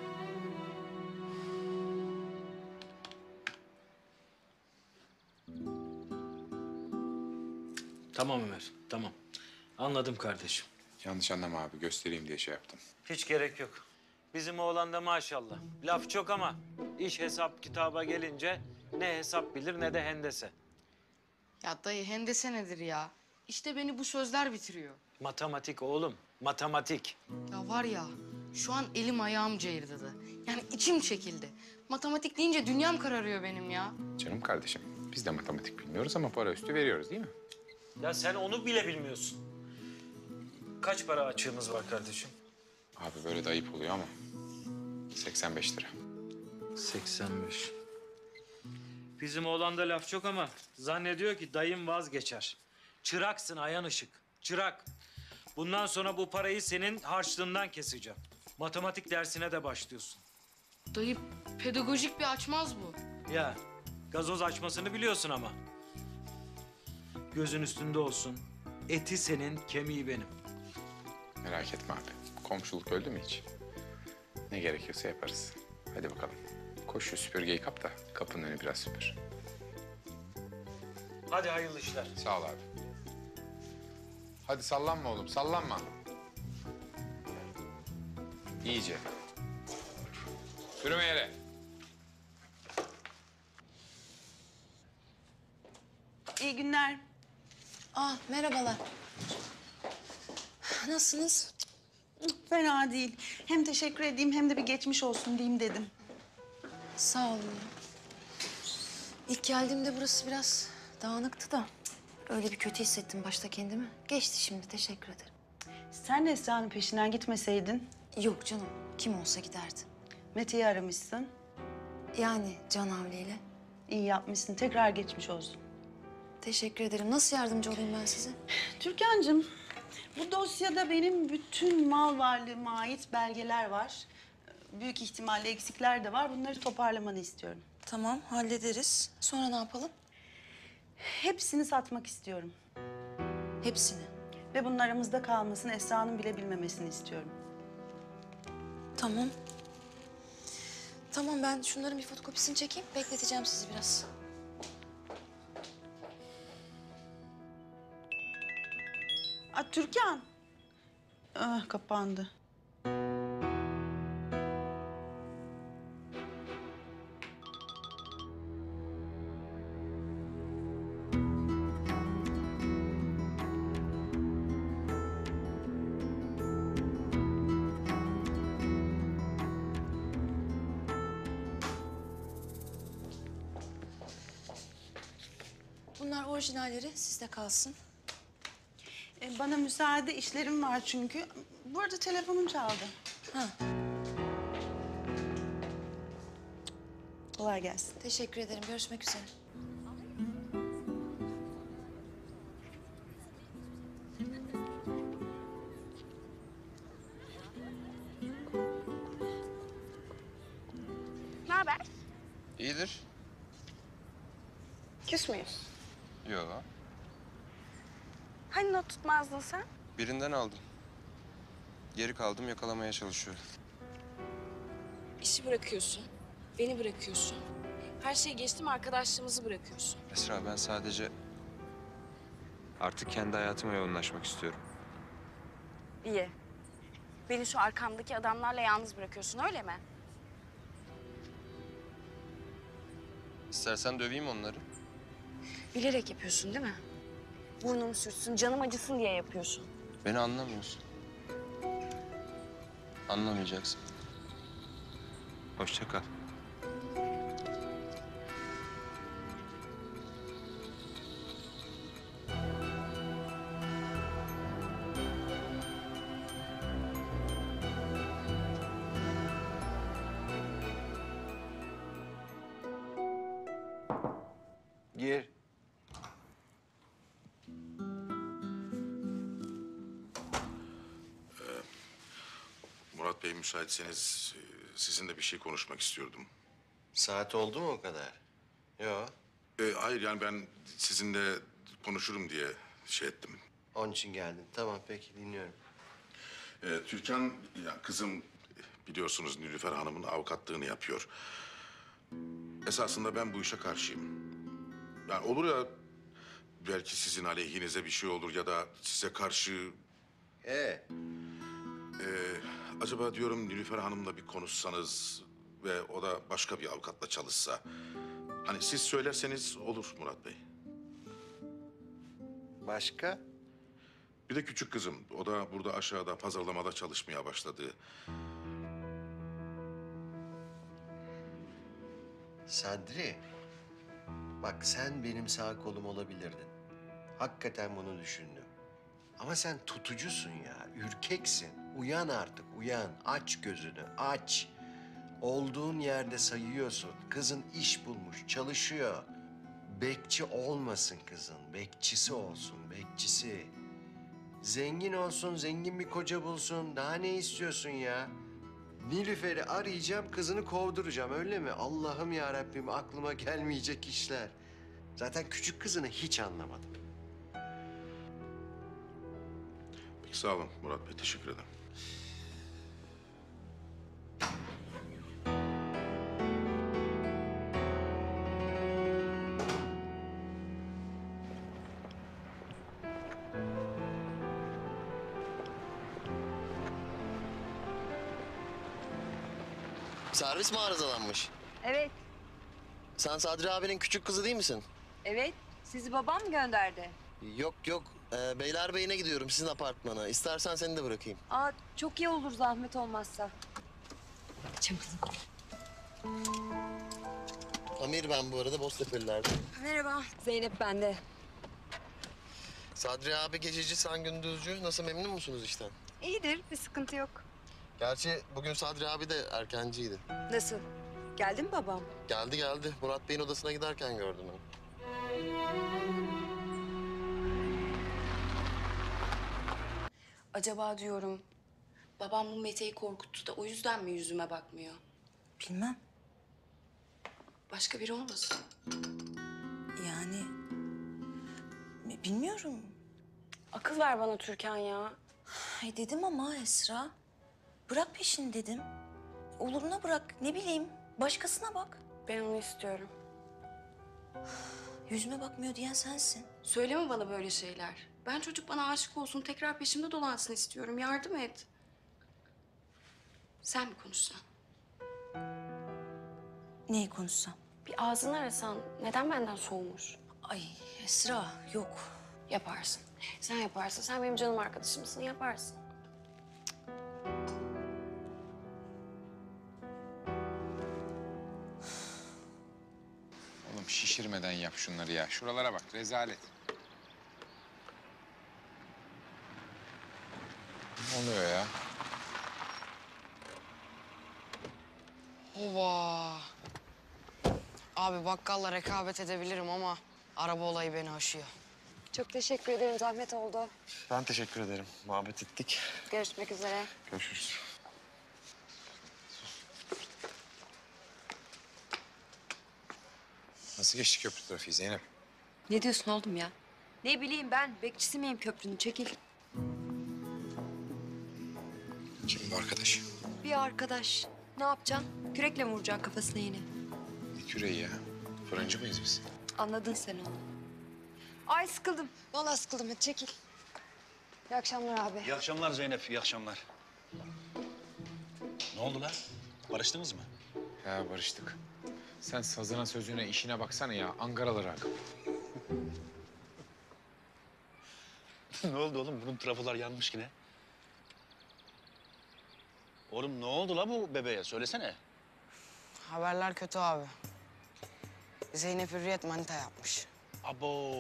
Tamam Ömer, tamam. Anladım kardeşim. Yanlış anlama abi, göstereyim diye şey yaptım. Hiç gerek yok. Bizim oğlan da maşallah. Laf çok ama iş hesap kitaba gelince ne hesap bilir ne de hendese. Ya dayı hendese nedir ya? İşte beni bu sözler bitiriyor. Matematik oğlum, matematik. Ya var ya şu an elim ayağım cayırdadı. Yani içim çekildi. Matematik deyince dünyam kararıyor benim ya. Canım kardeşim, biz de matematik bilmiyoruz ama para üstü veriyoruz değil mi? Ya sen onu bile bilmiyorsun. Kaç para açığımız var kardeşim? Abi böyle de ayıp oluyor ama 85 lira. 85. Bizim oğlanda laf çok ama zannediyor ki dayım vazgeçer. Çıraksın Ayan Işık, çırak. Bundan sonra bu parayı senin harçlığından keseceğim. Matematik dersine de başlıyorsun. Dayı pedagojik bir açmaz bu. Ya gazoz açmasını biliyorsun ama. Gözün üstünde olsun. Eti senin, kemiği benim. Merak etme abi. Komşuluk öldü mü hiç? Ne gerekiyorsa yaparız. Hadi bakalım. Koş şu süpürgeyi kap da kapının önü biraz süpür. Hadi hayırlı işler. Sağ ol abi. Hadi sallanma oğlum, sallanma. İyice. Sürüme yere. İyi günler. Merhabalar. Nasılsınız? Fena değil. Hem teşekkür edeyim hem de bir geçmiş olsun diyeyim dedim. Sağ olun. İlk geldiğimde burası biraz dağınıktı da. Öyle bir kötü hissettim başta kendimi. Geçti şimdi, teşekkür ederim. Sen de Esra'nın peşinden gitmeseydin. Yok canım, kim olsa giderdi. Mete'yi aramışsın. Yani Can Havli'yle. İyi yapmışsın. Tekrar geçmiş olsun. Teşekkür ederim. Nasıl yardımcı olayım ben size? Türkan'cığım, bu dosyada benim bütün mal varlığıma ait belgeler var. Büyük ihtimalle eksikler de var. Bunları toparlamanı istiyorum. Tamam, hallederiz. Sonra ne yapalım? Hepsini satmak istiyorum. Hepsini? Ve bunun aramızda kalmasını Esra'nın bile bilmemesini istiyorum. Tamam. Tamam, ben şunların bir fotokopisini çekeyim. Bekleteceğim sizi biraz. Türkan. Kapandı. Bunlar orijinalleri, sizde kalsın. Bana müsaade, işlerim var çünkü. Bu arada telefonum çaldı. Ha. Kolay gelsin. Teşekkür ederim. Görüşmek üzere. Ne haber? İyidir. Küs müyüz? Yok. Hani not tutmazdın sen? Birinden aldım. Geri kaldım, yakalamaya çalışıyor. İşi bırakıyorsun, beni bırakıyorsun. Her şeyi geçtim, arkadaşlığımızı bırakıyorsun. Esra, ben sadece artık kendi hayatıma yoğunlaşmak istiyorum. İyi. Beni şu arkamdaki adamlarla yalnız bırakıyorsun, öyle mi? İstersen döveyim onları. Bilerek yapıyorsun değil mi? Burnum sürtsün, canım acısın diye yapıyorsun. Beni anlamıyorsun. Anlamayacaksın. Hoşça kal. Gir. Murat Bey müsaitseniz sizinle bir şey konuşmak istiyordum. Saat oldu mu o kadar? Yok. Hayır yani ben sizinle konuşurum diye şey ettim. Onun için geldin. Tamam peki dinliyorum. Türkan, ya kızım biliyorsunuz Nilüfer Hanım'ın avukatlığını yapıyor. Esasında ben bu işe karşıyım. Yani olur ya belki sizin aleyhinize bir şey olur ya da size karşı... Acaba diyorum Nilüfer Hanım'la bir konuşsanız ve o da başka bir avukatla çalışsa. Hani siz söylerseniz olur Murat Bey. Başka? Bir de küçük kızım. O da burada aşağıda pazarlamada çalışmaya başladı. Sadri, bak sen benim sağ kolum olabilirdin. Hakikaten bunu düşündüm. Ama sen tutucusun ya, ürkeksin. Uyan artık, uyan. Aç gözünü, aç. Olduğun yerde sayıyorsun. Kızın iş bulmuş, çalışıyor. Bekçi olmasın kızın, bekçisi olsun, bekçisi. Zengin olsun, zengin bir koca bulsun. Daha ne istiyorsun ya? Nilüfer'i arayacağım, kızını kovduracağım öyle mi? Allah'ım ya Rabbim aklıma gelmeyecek işler. Zaten küçük kızını hiç anlamadım. Peki sağ olun Murat Bey. Teşekkür ederim. Servis mi arızalanmış? Evet, Sen Sadri abinin küçük kızı değil misin? evet. Sizi babam mı gönderdi? Yok yok. Beylerbeyi'ne gidiyorum sizin apartmana. İstersen seni de bırakayım. Aa, çok iyi olur zahmet olmazsa. Açamadım. Amir ben bu arada Boztepe'lilerden. Merhaba. Zeynep bende. Sadri abi gececi, sen gündüzcü. Nasıl, memnun musunuz işten? İyidir, bir sıkıntı yok. Gerçi bugün Sadri abi de erkenciydi. Nasıl? Geldi mi babam? Geldi geldi. Murat Bey'in odasına giderken gördüm onu. Acaba diyorum, babam bu Mete'yi korkuttu da o yüzden mi yüzüme bakmıyor? Bilmem. Başka biri olmasın? Yani bilmiyorum. Akıl ver bana Türkan ya. Ay dedim ama Esra. Bırak peşini dedim. Oluruna bırak, ne bileyim. Başkasına bak. Ben onu istiyorum. Yüzüme bakmıyor diyen sensin. Söyleme bana böyle şeyler. Ben çocuk bana aşık olsun, tekrar peşimde dolansın istiyorum. Yardım et. Sen mi konuşsan? Neyi konuşsam? Bir ağzını arasan. Neden benden soğumuş? Ay Esra, yok. Yaparsın. Sen yaparsın. Sen benim canım arkadaşımsın. Yaparsın. Oğlum şişirmeden yap şunları ya. Şuralara bak, rezalet. Ne oluyor ya? Ova. Abi bakkalla rekabet edebilirim ama araba olayı beni aşıyor. Çok teşekkür ederim, zahmet oldu. Ben teşekkür ederim. Muhabbet ettik. Görüşmek üzere. Görüşürüz. Nasıl geçti köprü trafiği Zeynep? Ne diyorsun oğlum ya? Ne bileyim ben, bekçisi miyim köprünün? Çekil. Kim bu arkadaş? Bir arkadaş. Ne yapacaksın? Kürekle mi vuracaksın kafasına yine? Ne küreği ya? Fırıncı mıyız biz? Anladın sen onu. Ay sıkıldım. Vallahi sıkıldım. Hadi çekil. İyi akşamlar abi. İyi akşamlar Zeynep, iyi akşamlar. Ne oldu lan? Barıştınız mı? Ya barıştık. Sen sazına sözüne işine baksana ya. Angaralı rakım. Ne oldu oğlum? Bunun trafolar yanmış yine. Oğlum ne oldu la bu bebeğe? Söylesene. Haberler kötü abi. Zeynep Hürriyet manita yapmış. Abo.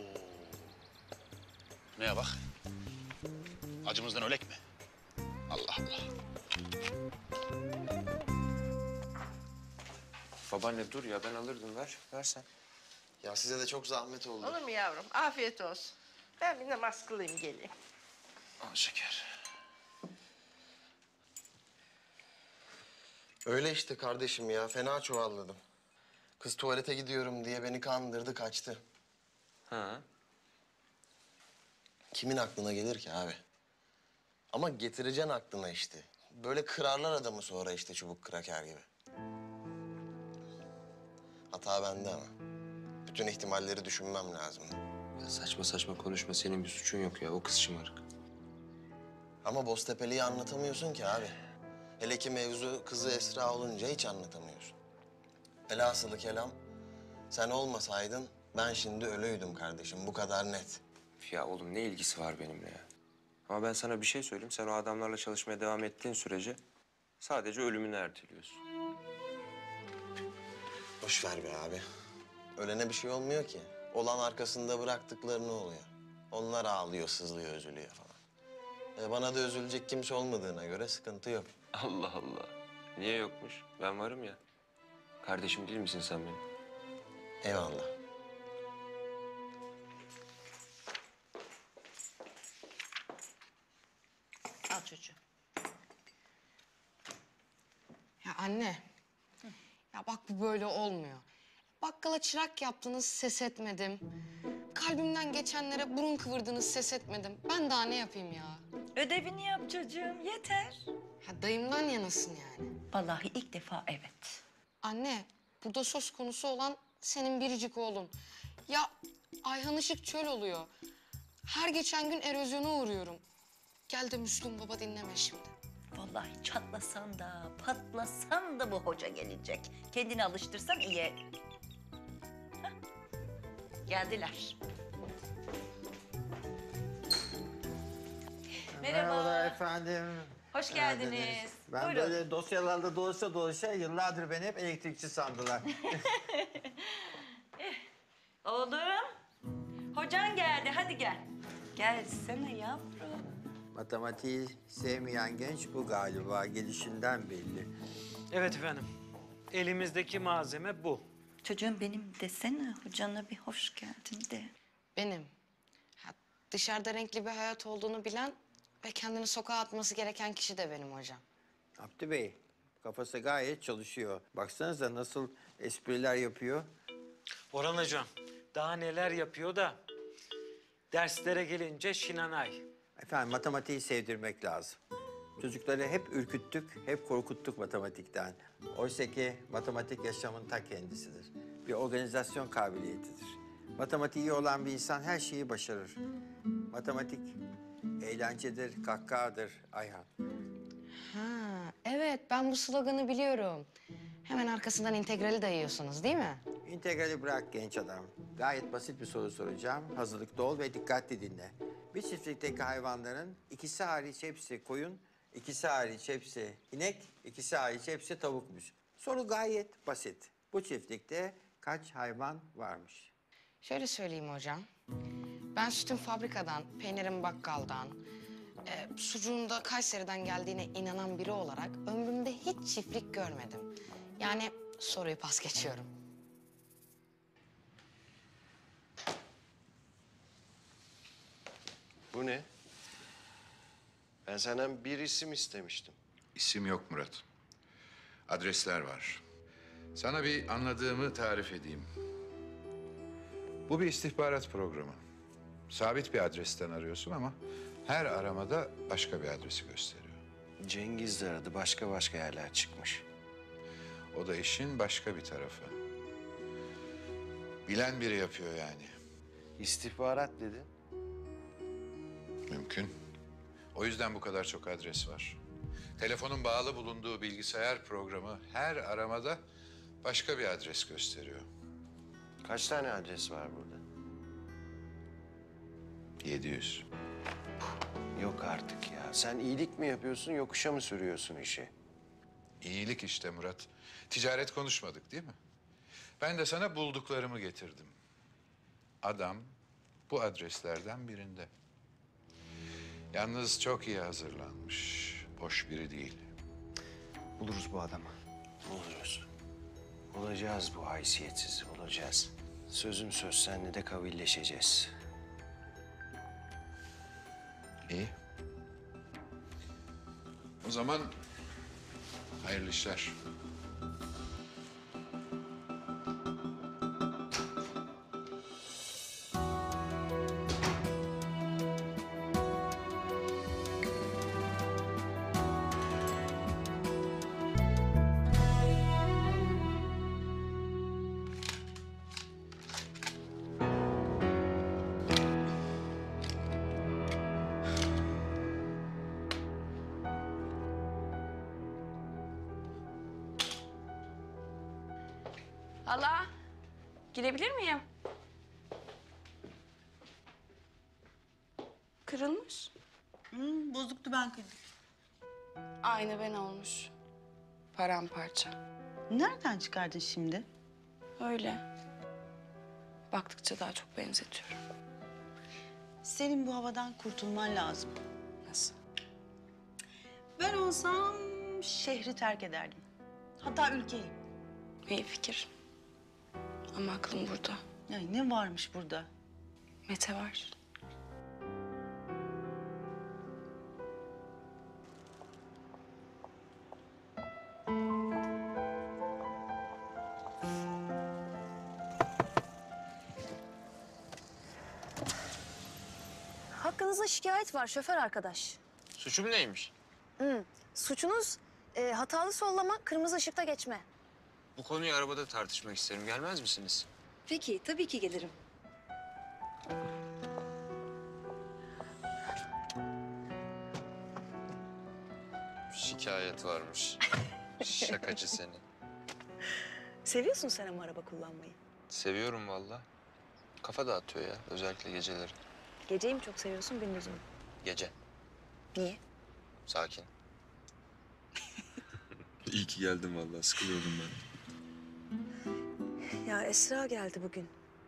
Neye bak? Acımızdan ölek mi? Allah Allah. Babaanne dur ya, ben alırdım, ver. Ver sen. Ya size de çok zahmet oldu. Olur mu yavrum? Afiyet olsun. Ben bir namaz kılayım geleyim. Al şeker. Öyle işte kardeşim ya. Fena çuvalladım. Kız tuvalete gidiyorum diye beni kandırdı, kaçtı. Ha. Kimin aklına gelir ki abi? Ama getireceksin aklına işte. Böyle kırarlar adamı sonra işte çubuk kraker gibi. Hata bende ama. Bütün ihtimalleri düşünmem lazım. Ya saçma saçma konuşma, senin bir suçun yok ya. O kız şımarık. Ama Boztepe'liyi anlatamıyorsun ki abi. Hele ki mevzu kızı Esra olunca hiç anlatamıyorsun. Velhasılı kelam, sen olmasaydın ben şimdi ölüydüm kardeşim. Bu kadar net. Ya oğlum ne ilgisi var benimle ya? Ama ben sana bir şey söyleyeyim. Sen o adamlarla çalışmaya devam ettiğin sürece sadece ölümünü erteliyorsun. Boş ver be abi. Ölene bir şey olmuyor ki. Olan arkasında bıraktıkları ne oluyor? Onlar ağlıyor, sızlıyor, üzülüyor falan. Bana da üzülecek kimse olmadığına göre sıkıntı yok. Allah Allah. Niye yokmuş? Ben varım ya. Kardeşim değil misin sen benim? Eyvallah. Al çocuğu. Ya anne. Ya bak bu böyle olmuyor. Bakkala çırak yaptınız, ses etmedim. Kalbimden geçenlere burun kıvırdınız, ses etmedim. Ben daha ne yapayım ya? Ödevini yap çocuğum, yeter. Ha, dayımdan yanasın yani. Vallahi ilk defa evet. Anne, burada söz konusu olan senin biricik oğlun. Ya Ayhan Işık çöl oluyor. Her geçen gün erozyona uğruyorum. Gel de Müslüm Baba dinleme şimdi. Vallahi çatlasan da, patlasan da bu hoca gelecek. Kendini alıştırsan iyi. Hah. Geldiler. Merhabalar efendim. Hoş geldiniz. Ben Buyurun. böyle dosyalarda dolaşa yıllardır beni hep elektrikçi sandılar. Oğlum, hocan geldi. Hadi gel. Gelsene yavrum. Matematiği sevmeyen genç bu galiba, gelişinden belli. Evet efendim. Elimizdeki malzeme bu. Çocuğum benim desene, hocana bir hoş geldin de. Benim. Ha, dışarıda renkli bir hayat olduğunu bilen ve kendini sokağa atması gereken kişi de benim hocam. Abdü Bey, kafası gayet çalışıyor. Baksanıza nasıl espriler yapıyor. Orhan hocam, daha neler yapıyor da derslere gelince şinanay. Efendim matematiği sevdirmek lazım. Çocukları hep ürküttük, hep korkuttuk matematikten. Oysa ki matematik yaşamın ta kendisidir. Bir organizasyon kabiliyetidir. Matematiği iyi olan bir insan her şeyi başarır. Matematik eğlencedir, kahkahadır Ayhan. Ha, evet ben bu sloganı biliyorum. Hemen arkasından integrali dayıyorsunuz değil mi? İntegrali bırak genç adam. Gayet basit bir soru soracağım. Hazırlıklı ol ve dikkatli dinle. Bir çiftlikteki hayvanların ikisi hariç hepsi koyun, ikisi hariç hepsi inek, ikisi hariç hepsi tavukmuş. Soru gayet basit. Bu çiftlikte kaç hayvan varmış? Şöyle söyleyeyim hocam. Ben sütün fabrikadan, peynirin bakkaldan, sucuğun da Kayseri'den geldiğine inanan biri olarak ömrümde hiç çiftlik görmedim. Yani soruyu pas geçiyorum. Bu ne? Ben senden bir isim istemiştim. İsim yok Murat. Adresler var. Sana bir anladığımı tarif edeyim. Bu bir istihbarat programı. Sabit bir adresten arıyorsun ama her aramada başka bir adresi gösteriyor. Cengiz de aradı. Başka yerler çıkmış. O da işin başka bir tarafı. Bilen biri yapıyor yani. İstihbarat dedi. Mümkün. O yüzden bu kadar çok adres var. Telefonun bağlı bulunduğu bilgisayar programı her aramada başka bir adres gösteriyor. Kaç tane adres var burada? 700. Yok artık ya. Sen iyilik mi yapıyorsun, yokuşa mı sürüyorsun işi? İyilik işte Murat. Ticaret konuşmadık değil mi? Ben de sana bulduklarımı getirdim. Adam bu adreslerden birinde. Yalnız çok iyi hazırlanmış. Boş biri değil. Buluruz bu adamı. Buluruz. Bulacağız bu haysiyetsizi, bulacağız. Sözüm söz, seninle de kavilleşeceğiz. İyi. O zaman hayırlı işler. Hala, girebilir miyim? Kırılmış. Bozuktu, ben kırdım. Aynı ben olmuş. Paramparça. Nereden çıkardın şimdi? Öyle. Baktıkça daha çok benzetiyorum. Senin bu havadan kurtulman lazım. Nasıl? Ben olsam şehri terk ederdim. Hatta ülkeyi. İyi fikir. Ama aklım burada. Ya ne varmış burada? Mete var. Hakkınızda şikayet var şoför arkadaş. Suçum neymiş? Suçunuz hatalı sollama, kırmızı ışıkta geçme. Bu konuyu arabada tartışmak isterim. Gelmez misiniz? Peki, tabii ki gelirim. Şikayet varmış. Şakacı seni. Seviyorsun sen ama araba kullanmayı. Seviyorum vallahi. Kafa dağıtıyor ya, özellikle geceleri. Geceyi mi çok seviyorsun, gündüz mü? Gece. Niye? Sakin. İyi ki geldin vallahi. Sıkılıyordum ben. Ya Esra geldi bugün.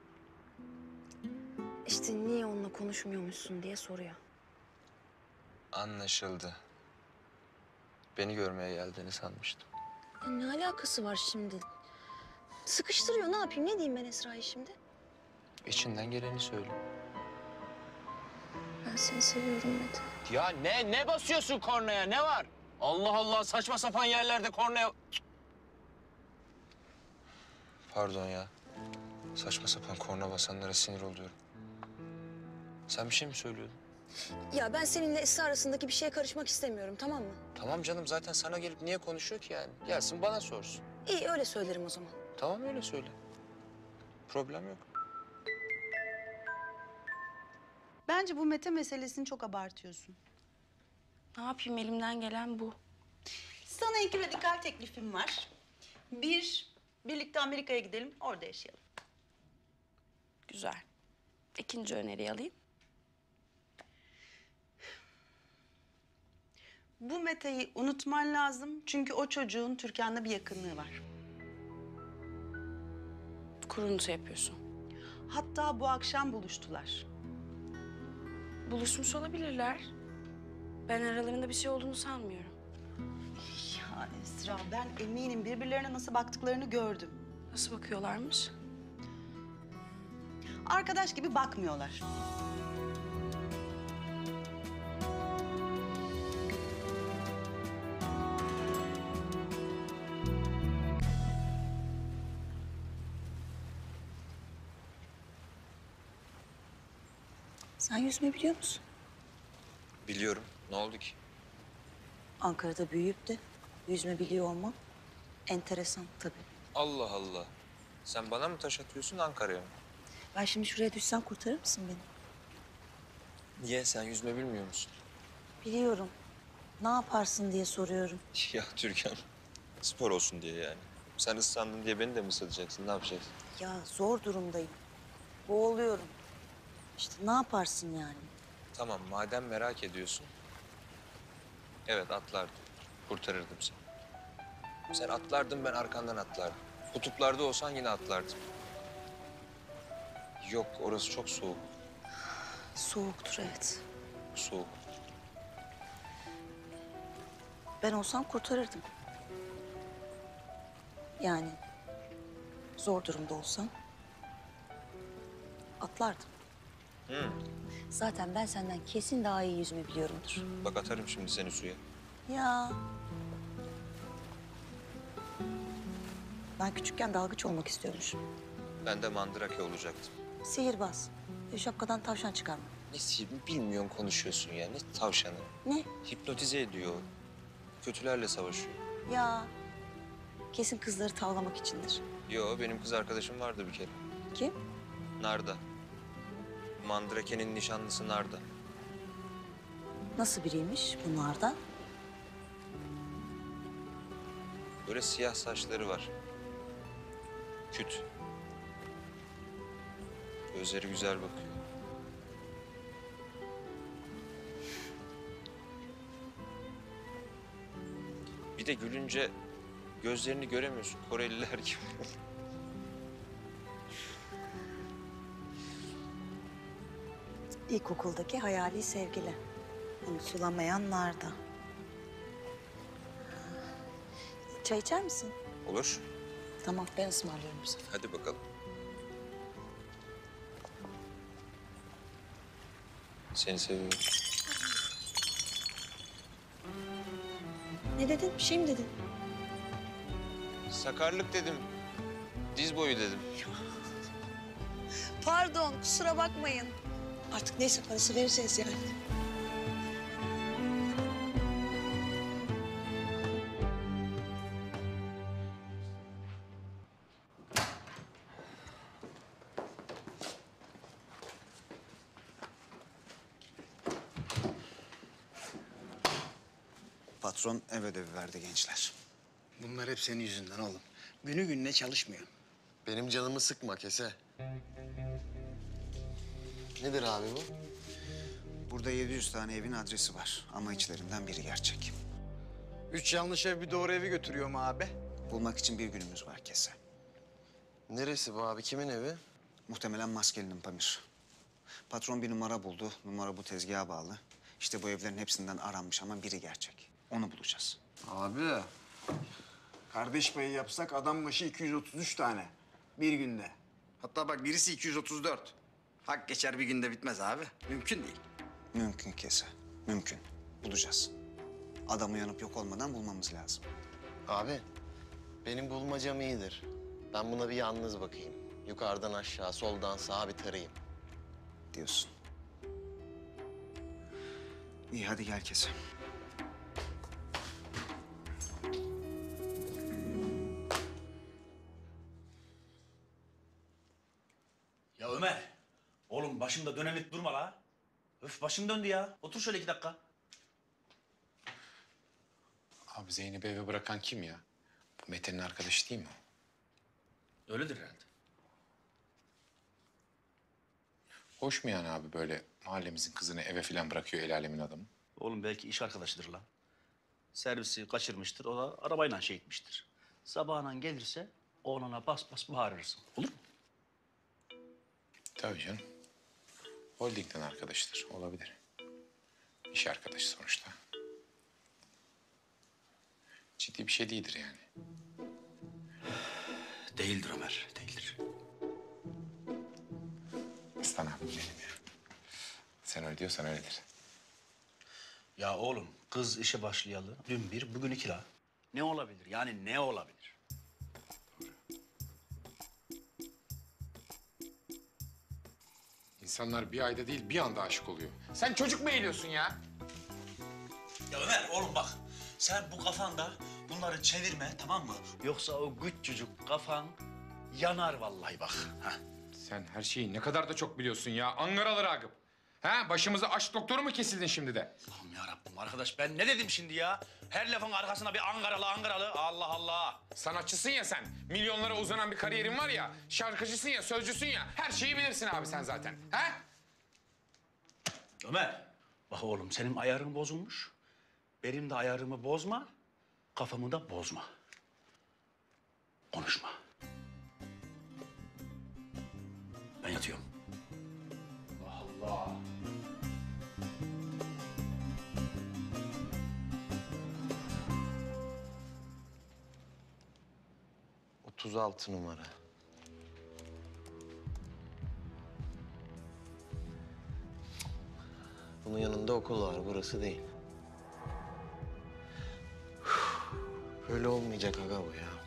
İşte niye onunla konuşmuyormuşsun diye soruyor. Anlaşıldı. Beni görmeye geldiğini sanmıştım. Ya ne alakası var şimdi? Sıkıştırıyor, ne yapayım? Ne diyeyim ben Esra'ya şimdi? İçinden geleni söyle. Ben seni seviyorum Mete. Ya ne basıyorsun kornaya? Ne var? Allah Allah, saçma sapan yerlerde kornaya... Pardon ya. Saçma sapan korna basanlara sinir oluyorum. Sen bir şey mi söylüyordun? Ya ben seninle Esra arasındaki bir şeye karışmak istemiyorum, tamam mı? Tamam canım, zaten sana gelip niye konuşuyor ki yani? Gelsin bana sorsun. İyi, öyle söylerim o zaman. Tamam, öyle söyle. Problem yok. Bence bu Mete meselesini çok abartıyorsun. Ne yapayım, elimden gelen bu. Sana iki radikal teklifim var. Bir, birlikte Amerika'ya gidelim, orada yaşayalım. Güzel. İkinci öneriyi alayım. Bu Mete'yi unutman lazım çünkü o çocuğun Türkan'la bir yakınlığı var. Kuruntu yapıyorsun. Hatta bu akşam buluştular. Buluşmuş olabilirler. Ben aralarında bir şey olduğunu sanmıyorum. Ya Esra, ben eminim birbirlerine nasıl baktıklarını gördüm. Nasıl bakıyorlarmış? Arkadaş gibi bakmıyorlar. Sen yüzme biliyor musun? Biliyorum. Ne oldu ki? Ankara'da büyüyüp de yüzme biliyor olman enteresan tabii. Allah Allah. Sen bana mı taş atıyorsun, Ankara'ya mı? Ben şimdi şuraya düşsem kurtarır mısın beni? Niye? Sen yüzme bilmiyor musun? Biliyorum. Ne yaparsın diye soruyorum. Ya Türkan, spor olsun diye yani. Sen ıslandın diye beni de mi ıslatacaksın? Ne yapacaksın? Ya zor durumdayım. Boğuluyorum. İşte ne yaparsın yani? Tamam, madem merak ediyorsun. Evet, atlardım. Kurtarırdım seni. Sen atlardın, ben arkandan atlardım. Kutuplarda olsan yine atlardım. Yok, orası çok soğuk. Soğuktur evet. Soğuk. Ben olsam kurtarırdım. Yani zor durumda olsam atlardım. Hı. Zaten ben senden kesin daha iyi yüzme biliyorumdur. Bak atarım şimdi seni suya. Ya. Ben küçükken dalgıç olmak istiyormuşum. Ben de mandrake olacaktım. Sihirbaz. Şapkadan tavşan çıkarma. Ne sihir bilmiyorsun konuşuyorsun ya. Ne tavşanı? Ne? Hipnotize ediyor. Kötülerle savaşıyor. Ya. Kesin kızları tavlamak içindir. Yo, benim kız arkadaşım vardı bir kere. Kim? Narda. Mandrake'nin nişanlısı Narda. Nasıl biriymiş bunlardan? Böyle siyah saçları var. Küt. Gözleri güzel bakıyor. Bir de gülünce gözlerini göremiyorsun. Koreliler gibi. İlkokuldaki hayali sevgili. Unutulamayan Narda. Çay içer misin? Olur. Tamam, ben ısmarlıyorum bu sefer. Hadi bakalım. Seni seviyorum. Ne dedin? Bir şey mi dedin? Sakarlık dedim. Diz boyu dedim. Pardon, kusura bakmayın. Artık neyse parası vereceğiz yani. Patron ev ödevi verdi gençler. Bunlar hep senin yüzünden oğlum. Günü gününe çalışmıyor. Benim canımı sıkma Kese. Nedir abi bu? Burada 700 tane evin adresi var ama içlerinden biri gerçek. 3 yanlış ev bir doğru evi götürüyor mu abi? Bulmak için bir günümüz var Kese. Neresi bu abi? Kimin evi? Muhtemelen Maskeli'nin Pamir. Patron bir numara buldu. Numara bu tezgaha bağlı. İşte bu evlerin hepsinden aranmış ama biri gerçek. Onu bulacağız. Abi. Kardeş payı yapsak adam başı 233 tane. Bir günde. Hatta bak birisi 234. Hak geçer bir günde bitmez abi. Mümkün değil. Mümkün Kese. Mümkün. Bulacağız. Adam uyanıp yok olmadan bulmamız lazım. Abi, benim bulmacam iyidir. Ben buna bir yalnız bakayım. Yukarıdan aşağı, soldan sağa bir tarayayım. Diyorsun. İyi hadi gel Kese. Ya Ömer, oğlum başımda dönenip durma la. Öf başım döndü ya. Otur şöyle 2 dakika. Abi Zeynep'i eve bırakan kim ya? Bu Mete'nin arkadaşı değil mi? Öyledir herhalde. Hoş mu yani abi böyle mahallemizin kızını eve falan bırakıyor el alemin adamı? Oğlum belki iş arkadaşıdır lan. Servisi kaçırmıştır, o da arabayla şey etmiştir. Sabahına gelirse oğlana bas bas bağırırsın. Olur mu? Tabii canım. Holding'den arkadaşıdır, olabilir. İş arkadaşı sonuçta. Ciddi bir şey değildir yani. Değildir Ömer, değildir. Aslan abim benim ya. Sen öyle diyorsan öyledir. Ya oğlum kız işe başlayalı dün 1, bugün 2 la. Ne olabilir? Yani ne olabilir? İnsanlar bir ayda değil bir anda aşık oluyor. Sen çocuk mu eğiliyorsun ya? Ya Ömer oğlum bak sen bu kafanda bunları çevirme tamam mı? Yoksa o küçücük kafan yanar vallahi bak. Ha. Sen her şeyi ne kadar da çok biliyorsun ya. Angaralı Ragıp. Ha? Başımıza aşk doktoru mu kesildin şimdi de? Allah'ım yarabbim arkadaş ben ne dedim şimdi ya? Her lafın arkasına bir Ankaralı Allah Allah. Sanatçısın ya sen. Milyonlara uzanan bir kariyerin var ya. Şarkıcısın ya, sözcüsün ya. Her şeyi bilirsin abi sen zaten. Ha? Ömer bak oğlum senin ayarın bozulmuş. Benim de ayarımı bozma, kafamı da bozma. Konuşma. Ben yatıyorum. Allah. 36 numara. Bunun yanında okul var, burası değil. Böyle olmayacak aga bu ya.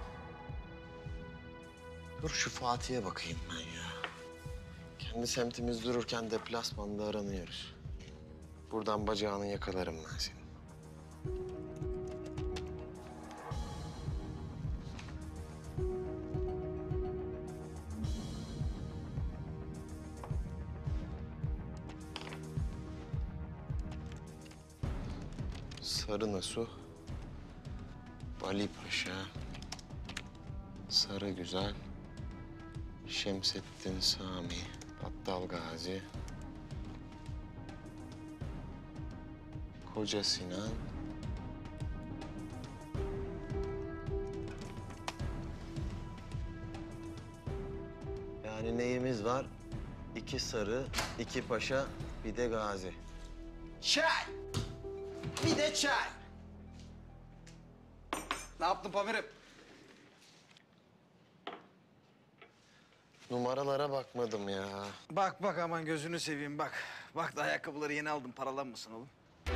Dur şu Fatih'e bakayım ben ya. Kendi semtimiz dururken deplasmanda aranıyoruz. Buradan bacağını yakalarım ben senin. Sarınasu, Ali Paşa, Sarıgüzel, Şemsettin Sami, Battal Gazi, Koca Sinan, yani neyimiz var? 2 sarı, 2 paşa, bir de gazi. Çay! Bir de çay. Ne yaptın Pamir'im? Numaralara bakmadım ya. Bak bak aman gözünü seveyim bak. Bak da ayakkabıları yeni aldım paralanmasın oğlum.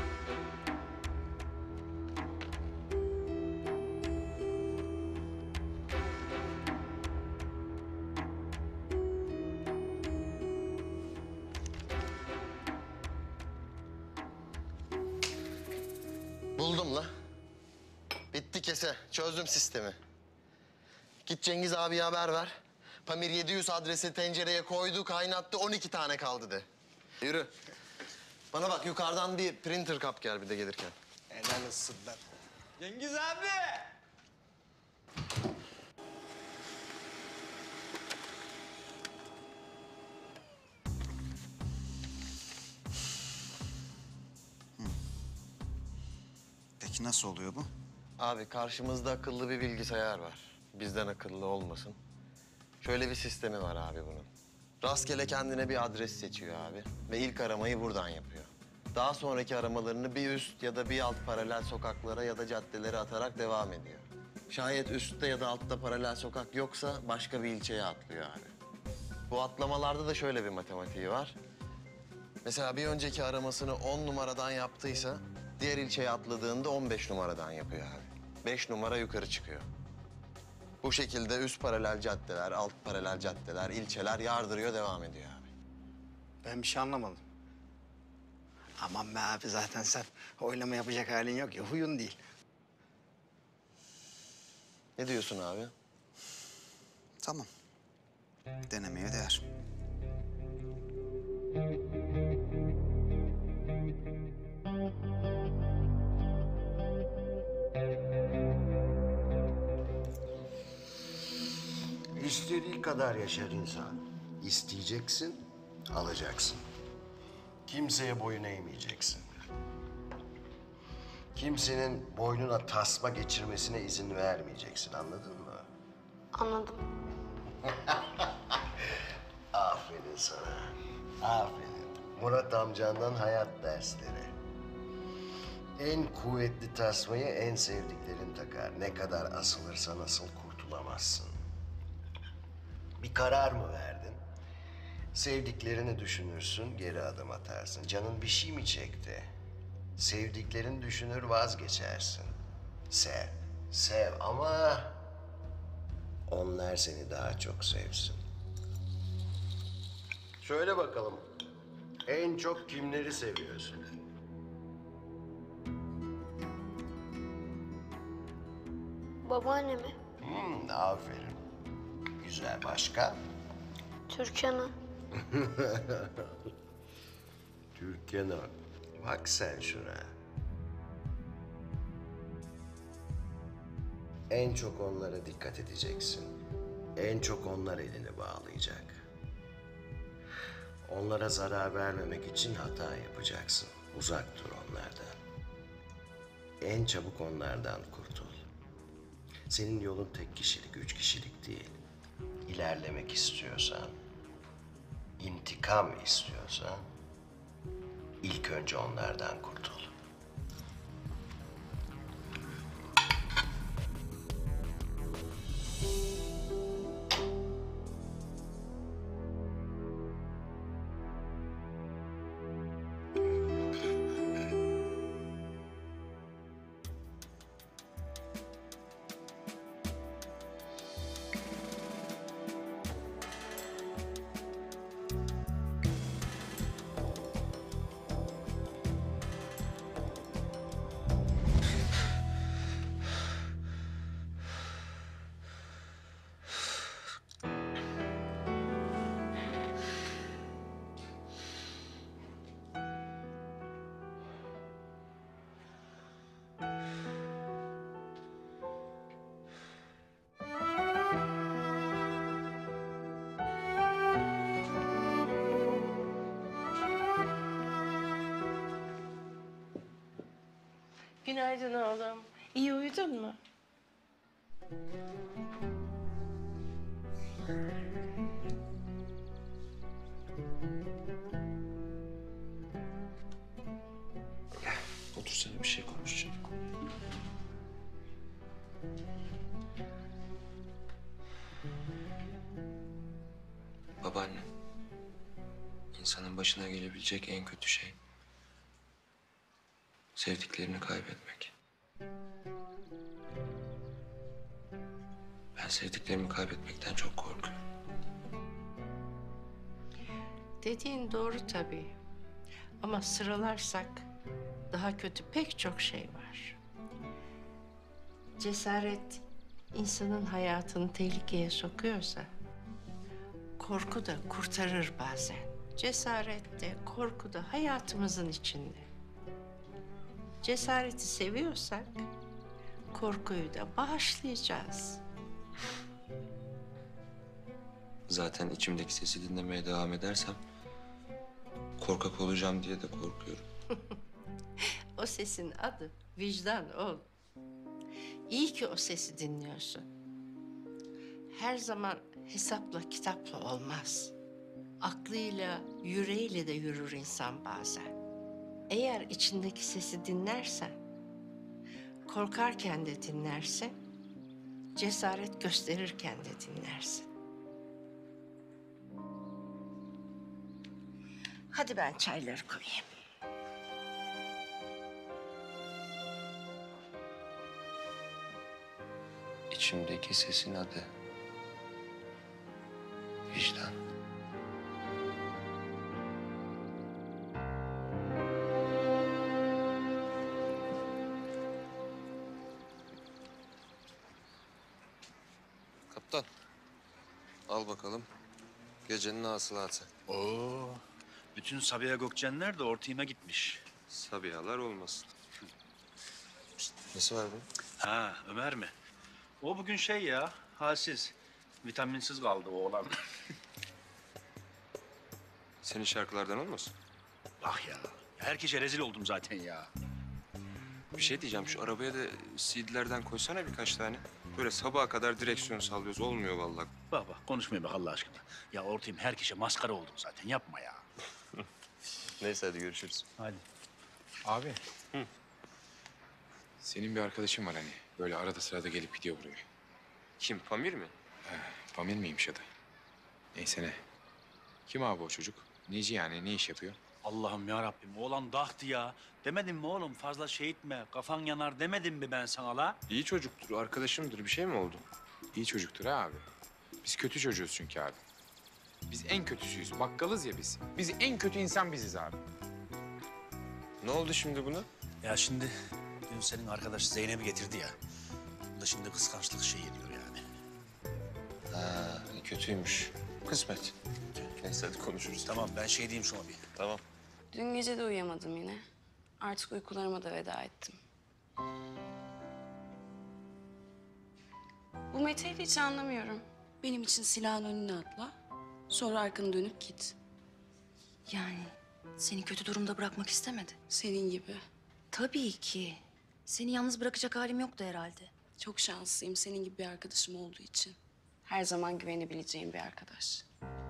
Buldum la. Bitti kese. Çözdüm sistemi. Git Cengiz abiye haber ver. Pamir 700 adresi tencereye koydu, kaynattı. 12 tane kaldı de. Yürü. Bana bak yukarıdan bir printer kap gel bir de gelirken. Helal olsun lan. Cengiz abi! Peki nasıl oluyor bu? Abi karşımızda akıllı bir bilgisayar var. Bizden akıllı olmasın. Şöyle bir sistemi var abi bunun. Rastgele kendine bir adres seçiyor abi. Ve ilk aramayı buradan yapıyor. Daha sonraki aramalarını bir üst ya da bir alt paralel sokaklara ya da caddelere atarak devam ediyor. Şayet üstte ya da altta paralel sokak yoksa başka bir ilçeye atlıyor abi. Bu atlamalarda da şöyle bir matematiği var. Mesela bir önceki aramasını 10 numaradan yaptıysa diğer ilçeye atladığında 15 numaradan yapıyor abi. 5 numara yukarı çıkıyor. Bu şekilde üst paralel caddeler, alt paralel caddeler, ilçeler yardırıyor, devam ediyor abi. Ben bir şey anlamadım. Aman be abi zaten sen oylama yapacak halin yok ya huyun değil. Ne diyorsun abi? Tamam. Denemeye değer. İstediği kadar yaşar insan. İsteyeceksin, alacaksın. Kimseye boyun eğmeyeceksin. Kimsenin boynuna tasma geçirmesine izin vermeyeceksin, anladın mı? Anladım. Aferin sana, aferin. Murat amcandan hayat dersleri. En kuvvetli tasmayı en sevdiklerin takar. Ne kadar asılırsan asıl kurtulamazsın. Bir karar mı verdin? Sevdiklerini düşünürsün, geri adım atarsın. Canın bir şey mi çekti? Sevdiklerini düşünür, vazgeçersin. Sev, sev ama onlar seni daha çok sevsin. Söyle bakalım, en çok kimleri seviyorsun? Babaannemi, Aferin. Güzel, başka? Türkan'ı, Türkan'ım, bak sen şuna. En çok onlara dikkat edeceksin. En çok onlar elini bağlayacak. Onlara zarar vermemek için hata yapacaksın. Uzak dur onlardan. En çabuk onlardan kurtul. Senin yolun tek kişilik, 3 kişilik değil. İlerlemek istiyorsan, intikam istiyorsan, ilk önce onlardan kurtul. Günaydın oğlum. İyi uyudun mu? Otursana, bir şey konuşacağım. Babaanne, insanın başına gelebilecek en kötü şey sevdiklerini kaybetmek. Ben sevdiklerimi kaybetmekten çok korkuyorum. Dediğin doğru tabii. Ama sıralarsak daha kötü pek çok şey var. Cesaret insanın hayatını tehlikeye sokuyorsa korku da kurtarır bazen. Cesaret de korku da hayatımızın içinde. Cesareti seviyorsak korkuyu da bağışlayacağız. Zaten içimdeki sesi dinlemeye devam edersem korkak olacağım diye de korkuyorum. O sesin adı vicdan oğlum. İyi ki o sesi dinliyorsun. Her zaman hesapla kitapla olmaz. Aklıyla, yüreğiyle de yürür insan bazen. Eğer içindeki sesi dinlersen, korkarken de dinlersin, cesaret gösterirken de dinlersin. Hadi ben çayları koyayım. İçimdeki sesin adı vicdan. Kaptan, al bakalım. Gecenin hasılatı. Oo, bütün Sabiha Gökçenler de ortağıma gitmiş. Sabihalar olmasın. Nesi var bunun? Ha, Ömer mi? O bugün şey ya, halsiz. Vitaminsiz kaldı o oğlan. Senin şarkılardan olmasın? Ah ya, herkese rezil oldum zaten ya. Bir şey diyeceğim, şu arabaya da CD'lerden koysana birkaç tane. Böyle sabaha kadar direksiyon sallıyoruz, olmuyor vallahi. Bak bak, konuşmayın bak Allah aşkına. Ya ortağım herkese maskara oldum zaten, yapma ya. Neyse hadi görüşürüz. Hadi. Abi. Senin bir arkadaşın var hani. Böyle arada sırada gelip gidiyor buraya. Kim, Pamir mi? Pamir miymiş adı? Neyse ne. Kim abi o çocuk? Neci yani? Ne iş yapıyor? Allah'ım ya Rabbim, oğlan dahtı ya. Demedim mi oğlum fazla şey etme, kafan yanar demedim mi ben sana la? İyi çocuktur, arkadaşımdır. Bir şey mi oldu? İyi çocuktur ha abi. Biz kötü çocuğuz çünkü abi. Biz en kötüsüyüz. Bakkalız ya biz. Biz en kötü insan biziz abi. Ne oldu şimdi buna? Ya şimdi dün senin arkadaş Zeynep'i getirdi ya. Bu da şimdi kıskançlık şey ediyor yani. Ha, kötüymüş. Kısmet. Neyse hadi konuşuruz. Tamam ben şey diyeyim şuna bir. Tamam. Dün gece de uyuyamadım yine. Artık uykularıma da veda ettim. Bu Mete'yi hiç anlamıyorum. Benim için silahın önüne atla. Sonra arkanı dönüp git. Yani seni kötü durumda bırakmak istemedi. Senin gibi. Tabii ki. Seni yalnız bırakacak halim yoktu herhalde. Çok şanslıyım senin gibi bir arkadaşım olduğu için. Her zaman güvenebileceğim bir arkadaş.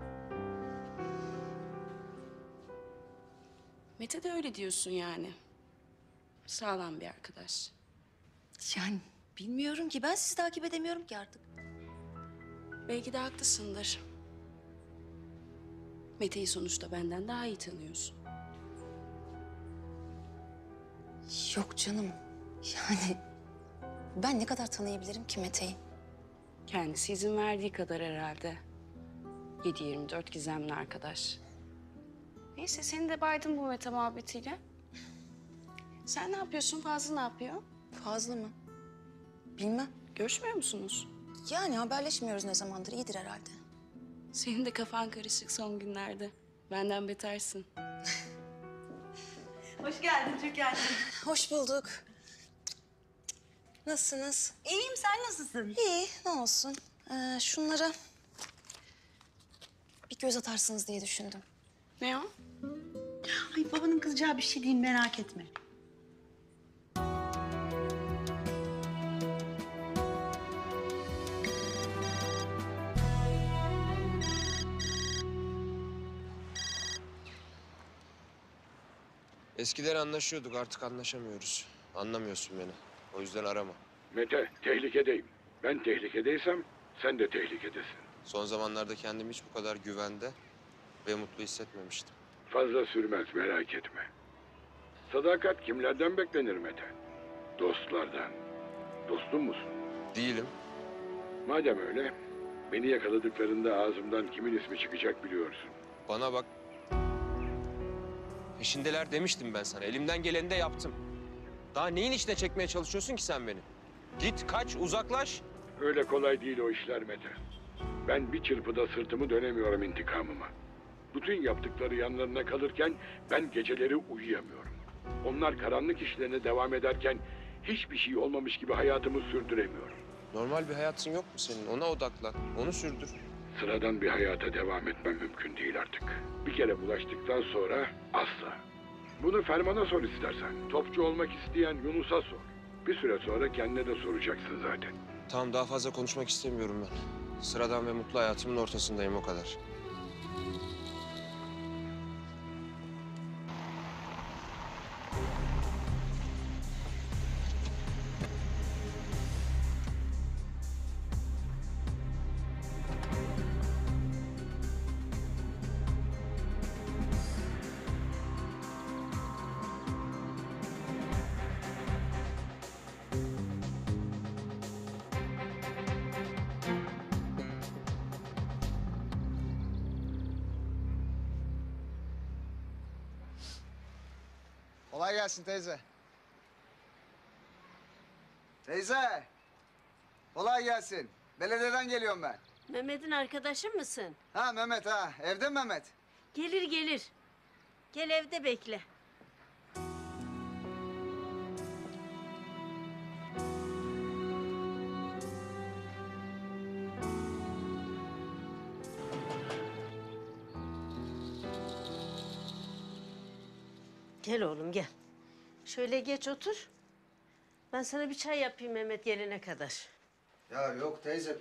Mete de öyle diyorsun yani. Sağlam bir arkadaş. Yani bilmiyorum ki. Ben sizi takip edemiyorum ki artık. Belki de haklısındır. Mete'yi sonuçta benden daha iyi tanıyorsun. Yok canım. Yani ben ne kadar tanıyabilirim ki Mete'yi? Kendisi izin verdiği kadar herhalde. 7/24 gizemli arkadaş. Neyse seni de baydım bu Mete muhabbetiyle. Sen ne yapıyorsun? Fazlı ne yapıyor? Fazla mı? Bilmem. Görüşmüyor musunuz? Yani haberleşmiyoruz ne zamandır. İyidir herhalde. Senin de kafan karışık son günlerde. Benden betersin. Hoş geldin Türkan. Hoş bulduk. Nasılsınız? İyiyim, sen nasılsın? İyi, ne olsun. Şunlara bir göz atarsınız diye düşündüm. Ne o? Ay babanın kızacağı bir şey değil, merak etme. Eskiden anlaşıyorduk, artık anlaşamıyoruz. Anlamıyorsun beni. O yüzden arama. Mete, tehlikedeyim. Ben tehlikedeysem sen de tehlikedesin. Son zamanlarda kendimi hiç bu kadar güvende ve mutlu hissetmemiştim. Fazla sürmez, merak etme. Sadakat kimlerden beklenir Mete? Dostlardan. Dostun musun? Değilim. Madem öyle, beni yakaladıklarında ağzımdan kimin ismi çıkacak biliyorsun. Bana bak. Peşindeler demiştim ben sana. Elimden geleni de yaptım. Daha neyin içine çekmeye çalışıyorsun ki sen beni? Git, kaç, uzaklaş. Öyle kolay değil o işler Mete. Ben bir çırpıda sırtımı dönemiyorum intikamıma. Bütün yaptıkları yanlarına kalırken ben geceleri uyuyamıyorum. Onlar karanlık işlerine devam ederken hiçbir şey olmamış gibi hayatımı sürdüremiyorum. Normal bir hayatın yok mu senin? Ona odaklan, onu sürdür. Sıradan bir hayata devam etmem mümkün değil artık. Bir kere bulaştıktan sonra asla. Bunu Ferman'a sor istersen. Topçu olmak isteyen Yunus'a sor. Bir süre sonra kendine de soracaksın zaten. Tamam, daha fazla konuşmak istemiyorum ben. Sıradan ve mutlu hayatımın ortasındayım, o kadar. Kolay gelsin teyze. Teyze. Kolay gelsin. Belediyeden geliyorum ben. Mehmet'in arkadaşı mısın? Ha Mehmet ha. Evde mi Mehmet? Gelir gelir. Gel evde bekle. Gel oğlum gel. Şöyle geç otur. Ben sana bir çay yapayım Mehmet gelene kadar. Ya yok teyze.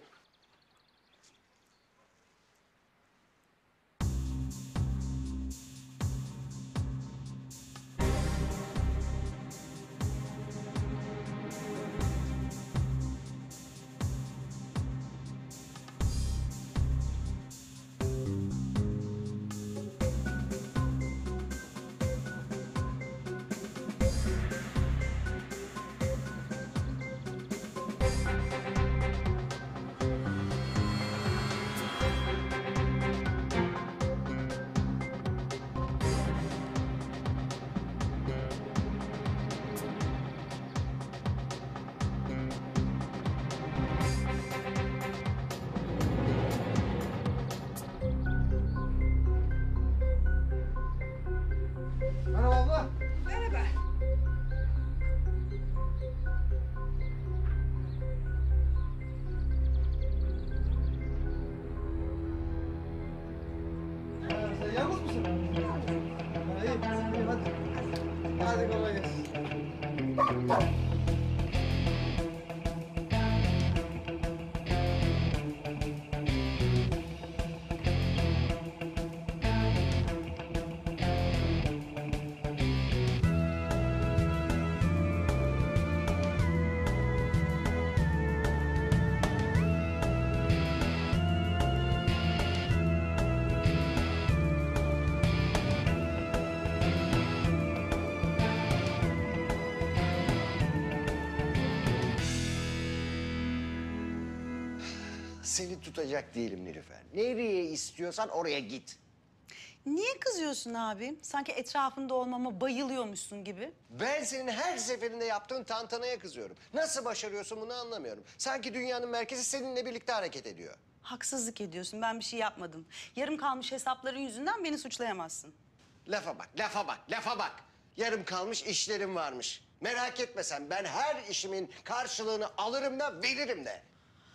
Seni tutacak değilim Nilüfer. Nereye istiyorsan oraya git. Niye kızıyorsun abi? Sanki etrafında olmama bayılıyormuşsun gibi. Ben senin her seferinde yaptığın tantanaya kızıyorum. Nasıl başarıyorsun bunu anlamıyorum. Sanki dünyanın merkezi seninle birlikte hareket ediyor. Haksızlık ediyorsun. Ben bir şey yapmadım. Yarım kalmış hesapların yüzünden beni suçlayamazsın. Lafa bak, lafa bak, lafa bak. Yarım kalmış işlerim varmış. Merak etme sen, ben her işimin karşılığını alırım da veririm de.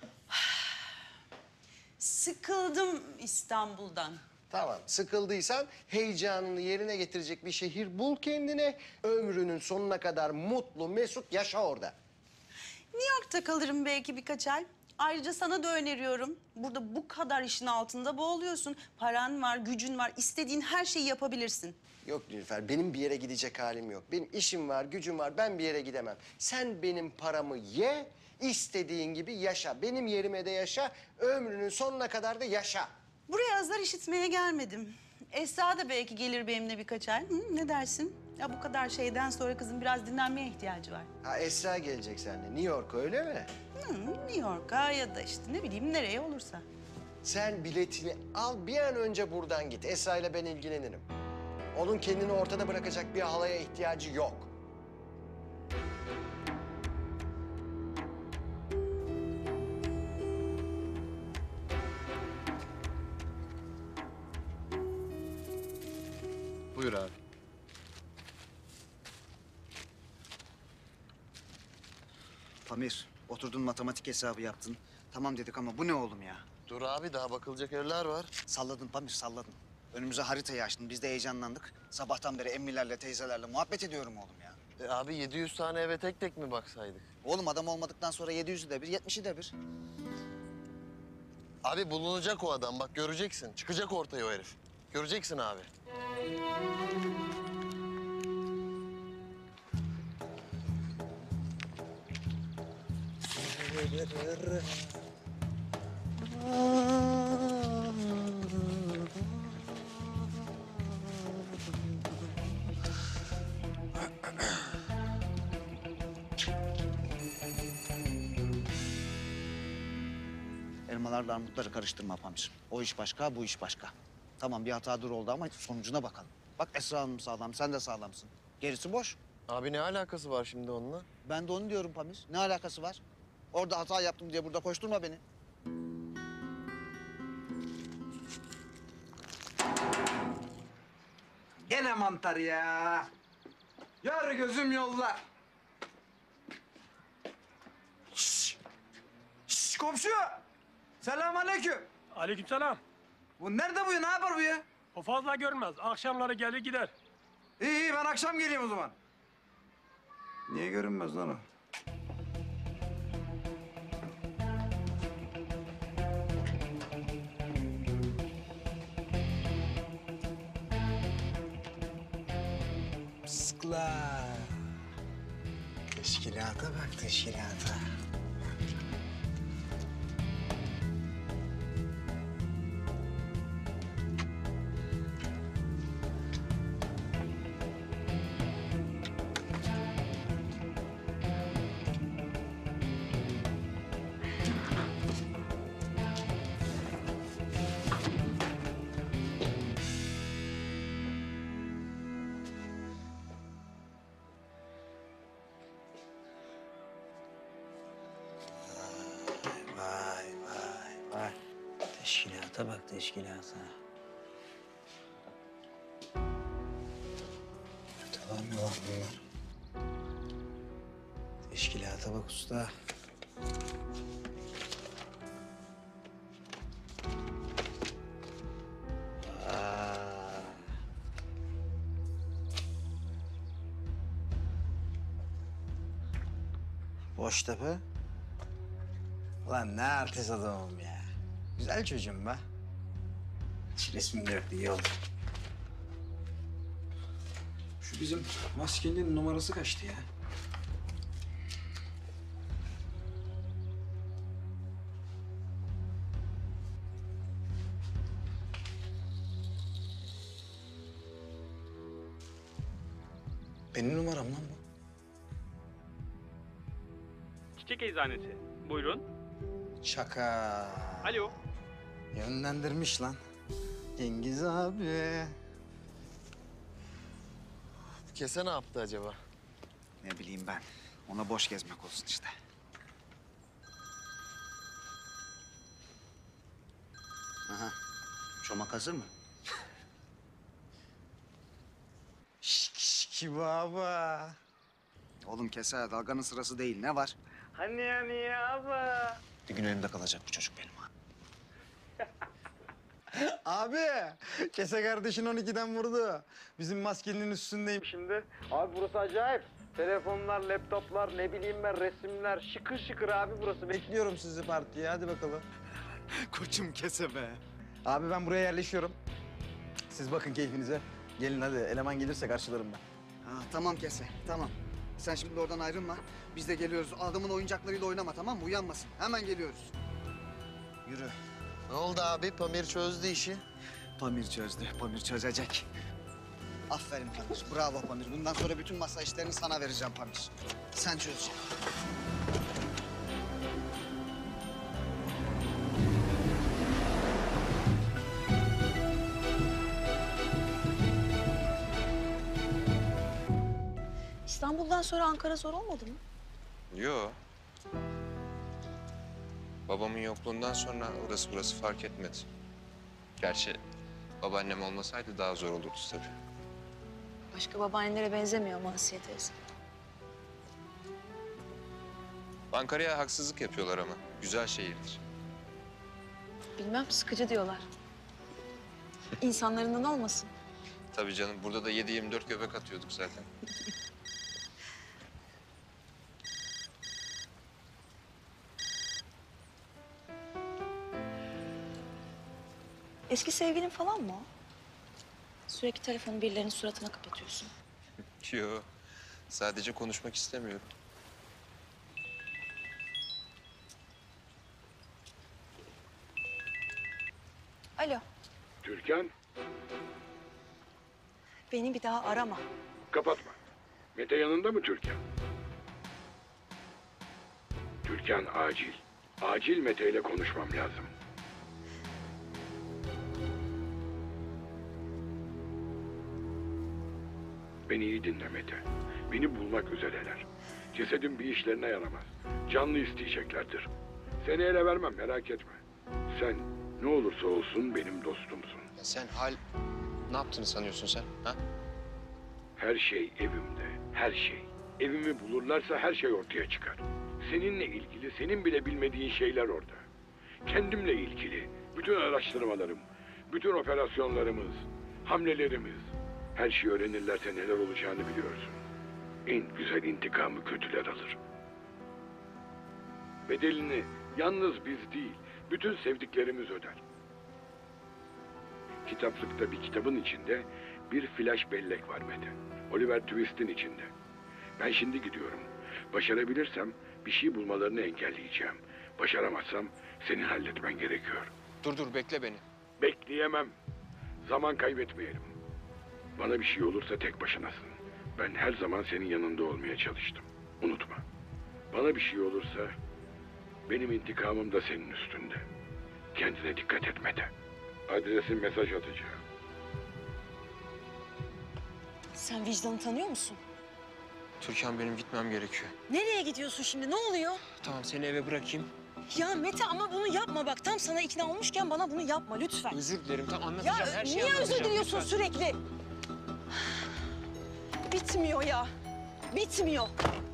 Sıkıldım İstanbul'dan. Tamam, sıkıldıysan heyecanını yerine getirecek bir şehir bul kendine. Ömrünün sonuna kadar mutlu, mesut yaşa orada. New York'ta kalırım belki birkaç ay. Ayrıca sana da öneriyorum. Burada bu kadar işin altında boğuluyorsun. Paran var, gücün var. İstediğin her şeyi yapabilirsin. Yok Nilüfer, benim bir yere gidecek halim yok. Benim işim var, gücüm var, ben bir yere gidemem. Sen benim paramı ye, istediğin gibi yaşa. Benim yerime de yaşa, ömrünün sonuna kadar da yaşa. Buraya azar işitmeye gelmedim. Esra da belki gelir benimle birkaç ay. Hı, ne dersin? Ya bu kadar şeyden sonra kızın biraz dinlenmeye ihtiyacı var. Ha Esra gelecek seninle, New York'a öyle mi? New York'a ya da işte ne bileyim nereye olursa. Sen biletini al, bir an önce buradan git. Esra ile ben ilgilenirim. Onun kendini ortada bırakacak bir halaya ihtiyacı yok. Buyur abi. Pamir, oturdun matematik hesabı yaptın. Tamam dedik ama bu ne oğlum ya? Dur abi daha bakılacak evler var. Salladın Pamir, salladın. Önümüze haritayı açtın, biz de heyecanlandık. Sabahtan beri emmilerle, teyzelerle muhabbet ediyorum oğlum ya. Abi 700 tane eve tek tek mi baksaydık? Oğlum adam olmadıktan sonra 700'ü de bir, 70'i de bir. Abi bulunacak o adam bak göreceksin. Çıkacak ortaya o herif. Göreceksin abi. Elmalarla armutları karıştırma Pamir. O iş başka, bu iş başka. Tamam bir hatadır oldu ama sonucuna bakalım. Bak Esra Hanım sağlam, sen de sağlamsın. Gerisi boş. Abi ne alakası var şimdi onunla? Ben de onu diyorum Pamir. Ne alakası var? Orada hata yaptım diye burada koşturma beni. Gene mantar ya. Yar gözüm yollar. Şşş. Şşş komşu. Selamünaleyküm. Aleykümselam. Bu nerede bu ya? Ne yapar bu ya? O fazla görmez. Akşamları gelir gider. İyi iyi ben akşam geleyim o zaman. Niye görünmez lan o? Sıkla. Teşkilata bak teşkilata. Vay vay vay. Teşkilata bak teşkilata. Tamam mı var bunlar? Teşkilata bak usta. Boştepe. Ulan ne artist adamım ya. Güzel çocuğum be. Hiç resmim de yoktu, iyi oldu. Şu bizim maskenin numarası kaçtı ya? Benim numaram lan bu. Çiçek eczanesi. Buyurun. Şaka. Alo. Yönlendirmiş lan. Cengiz abi. Bu kese ne yaptı acaba? Ne bileyim ben. Ona boş gezmek olsun işte. Aha. Çomak hazır mı? Şiki baba. Oğlum keser, dalganın sırası değil. Ne var? Hani abi. Bir gün elimde kalacak bu çocuk benim ha. Abi, Kese kardeşin 12'den vurdu. Bizim maskenin üstündeyim şimdi. Abi burası acayip. Telefonlar, laptoplar, ne bileyim ben resimler. Şıkır şıkır abi burası. Bekliyorum sizi partiye. Hadi bakalım. Koçum Kese be. Abi ben buraya yerleşiyorum. Siz bakın keyfinize. Gelin hadi. Eleman gelirse karşılarım ben. Ha, tamam kese, tamam. Sen şimdi oradan ayrılma. Biz de geliyoruz. Adamın oyuncaklarıyla oynama, tamam mı? Uyanmasın. Hemen geliyoruz. Yürü. Ne oldu abi? Pamir çözdü işi. Pamir çözdü, Pamir çözecek. Aferin Pamir, bravo Pamir. Bundan sonra bütün masa işlerini sana vereceğim Pamir. Sen çözeceksin. İstanbul'dan sonra Ankara zor olmadı mı? Yo. Babamın yokluğundan sonra orası burası fark etmedi. Gerçi babaannem olmasaydı daha zor olurdu tabii. Başka babaannelere benzemiyor ama Asiye teyze. Ankara'ya haksızlık yapıyorlar ama. Güzel şehirdir. Bilmem, sıkıcı diyorlar. İnsanlarından olmasın. Tabii canım, burada da 7/24 göbek atıyorduk zaten. Eski sevgilin falan mı o? Sürekli telefonu birilerinin suratına kapatıyorsun. Yo, sadece konuşmak istemiyorum. Alo, Türkan, beni bir daha arama. kapatma. Mete yanında mı Türkan? Türkan acil. Acil Mete ile konuşmam lazım. Beni iyi dinle Mete. Beni bulmak üzereler. Cesedim bir işlerine yaramaz. Canlı isteyeceklerdir. Seni ele vermem, merak etme. Sen ne olursa olsun benim dostumsun. Ya sen ne yaptığını sanıyorsun sen, ha? Her şey evimde, her şey. Evimi bulurlarsa her şey ortaya çıkar. Seninle ilgili, senin bile bilmediğin şeyler orada. Kendimle ilgili, bütün araştırmalarım, bütün operasyonlarımız, hamlelerimiz. Her şeyi öğrenirlerse neler olacağını biliyorsun. En güzel intikamı kötüler alır. Bedelini yalnız biz değil, bütün sevdiklerimiz öder. Kitaplıkta bir kitabın içinde bir flash bellek var Mete. Oliver Twist'in içinde. Ben şimdi gidiyorum. Başarabilirsem bir şey bulmalarını engelleyeceğim. Başaramazsam senin halletmen gerekiyor. Dur, bekle beni. Bekleyemem. Zaman kaybetmeyelim. Bana bir şey olursa tek başınasın. Ben her zaman senin yanında olmaya çalıştım. Unutma. Bana bir şey olursa benim intikamım da senin üstünde. Kendine dikkat et Mete. Adresin mesaj atacağım. Sen vicdanı tanıyor musun? Türkan, benim gitmem gerekiyor. Nereye gidiyorsun şimdi? Ne oluyor? Tamam, seni eve bırakayım. Ya Mete ama bunu yapma bak. Tam sana ikna olmuşken bana bunu yapma lütfen. Özür dilerim, tamam anlatacağım. Ya her şeyi niye anlatacağım. özür diliyorsun lütfen. sürekli? Bitmiyor ya. Bitmiyor.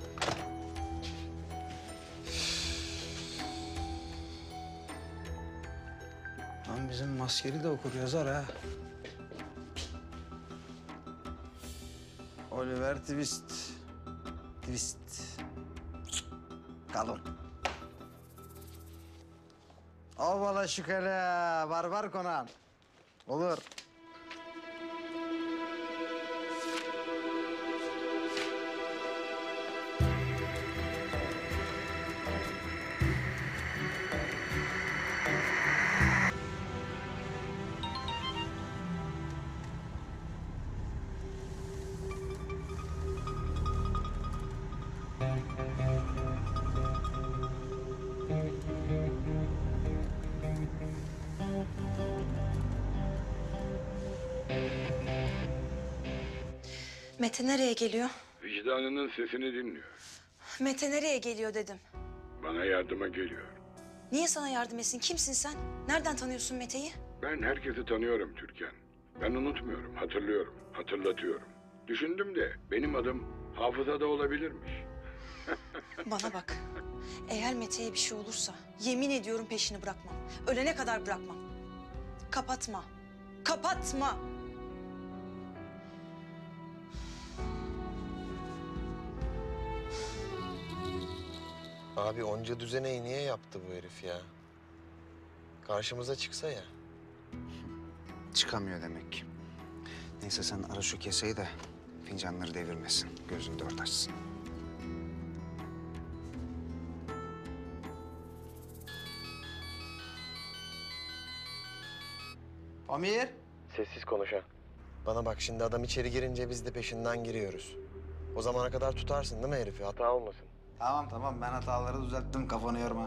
Lan bizim maskeli de okur yazar ha. Oliver Twist. Kalın. Ovala şükele, barbar konan. Olur. Mete nereye geliyor? Vicdanının sesini dinliyor. Mete nereye geliyor dedim. Bana yardıma geliyor. Niye sana yardım etsin? Kimsin sen? Nereden tanıyorsun Mete'yi? Ben herkesi tanıyorum Türkan. Ben unutmuyorum, hatırlıyorum, hatırlatıyorum. Düşündüm de benim adım hafızada olabilirmiş. Bana bak. Eğer Mete'ye bir şey olursa yemin ediyorum peşini bırakmam. Ölene kadar bırakmam. Kapatma. Kapatma. Abi onca düzeneyi niye yaptı bu herif ya? Karşımıza çıksa ya. Çıkamıyor demek. Neyse sen ara şu keseyi de fincanları devirmesin. Gözünü dört açsın. Amir. Sessiz konuş ha. Bana bak şimdi adam içeri girince biz de peşinden giriyoruz. O zamana kadar tutarsın değil mi herifi? Hata olmasın. Tamam ben hataları düzelttim, kafanı yorma.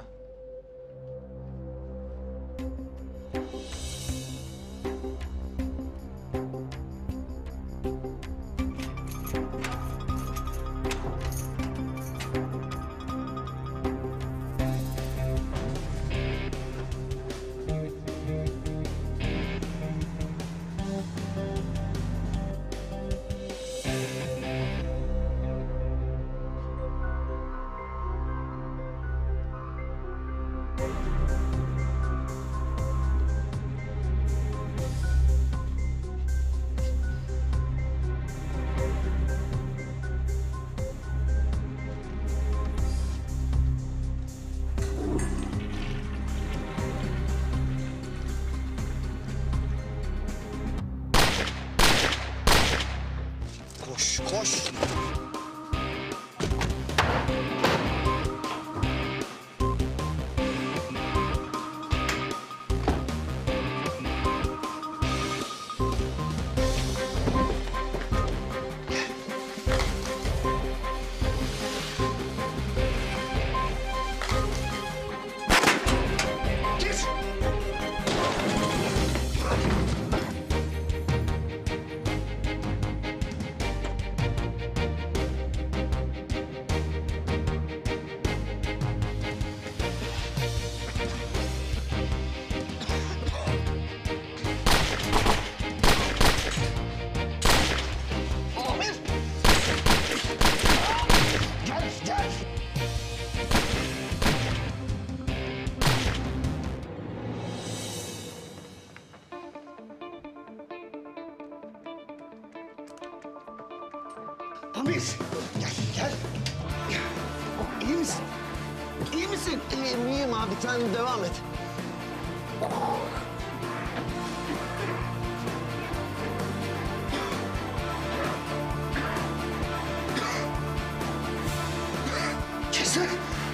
Koş, koş. Amir, gel. İyi misin? İyi misin? İyiyim abi. Sen devam et. Keser.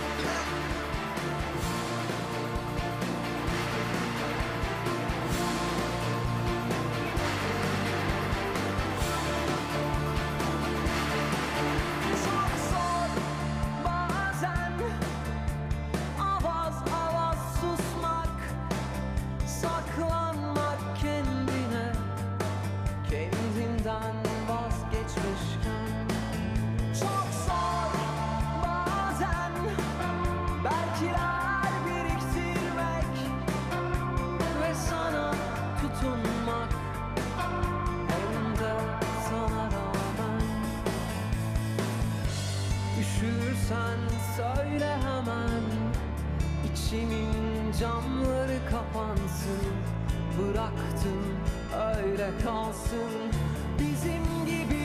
Üşürsen söyle hemen, içimin camları kapansın. Bıraktım öyle kalsın, bizim gibi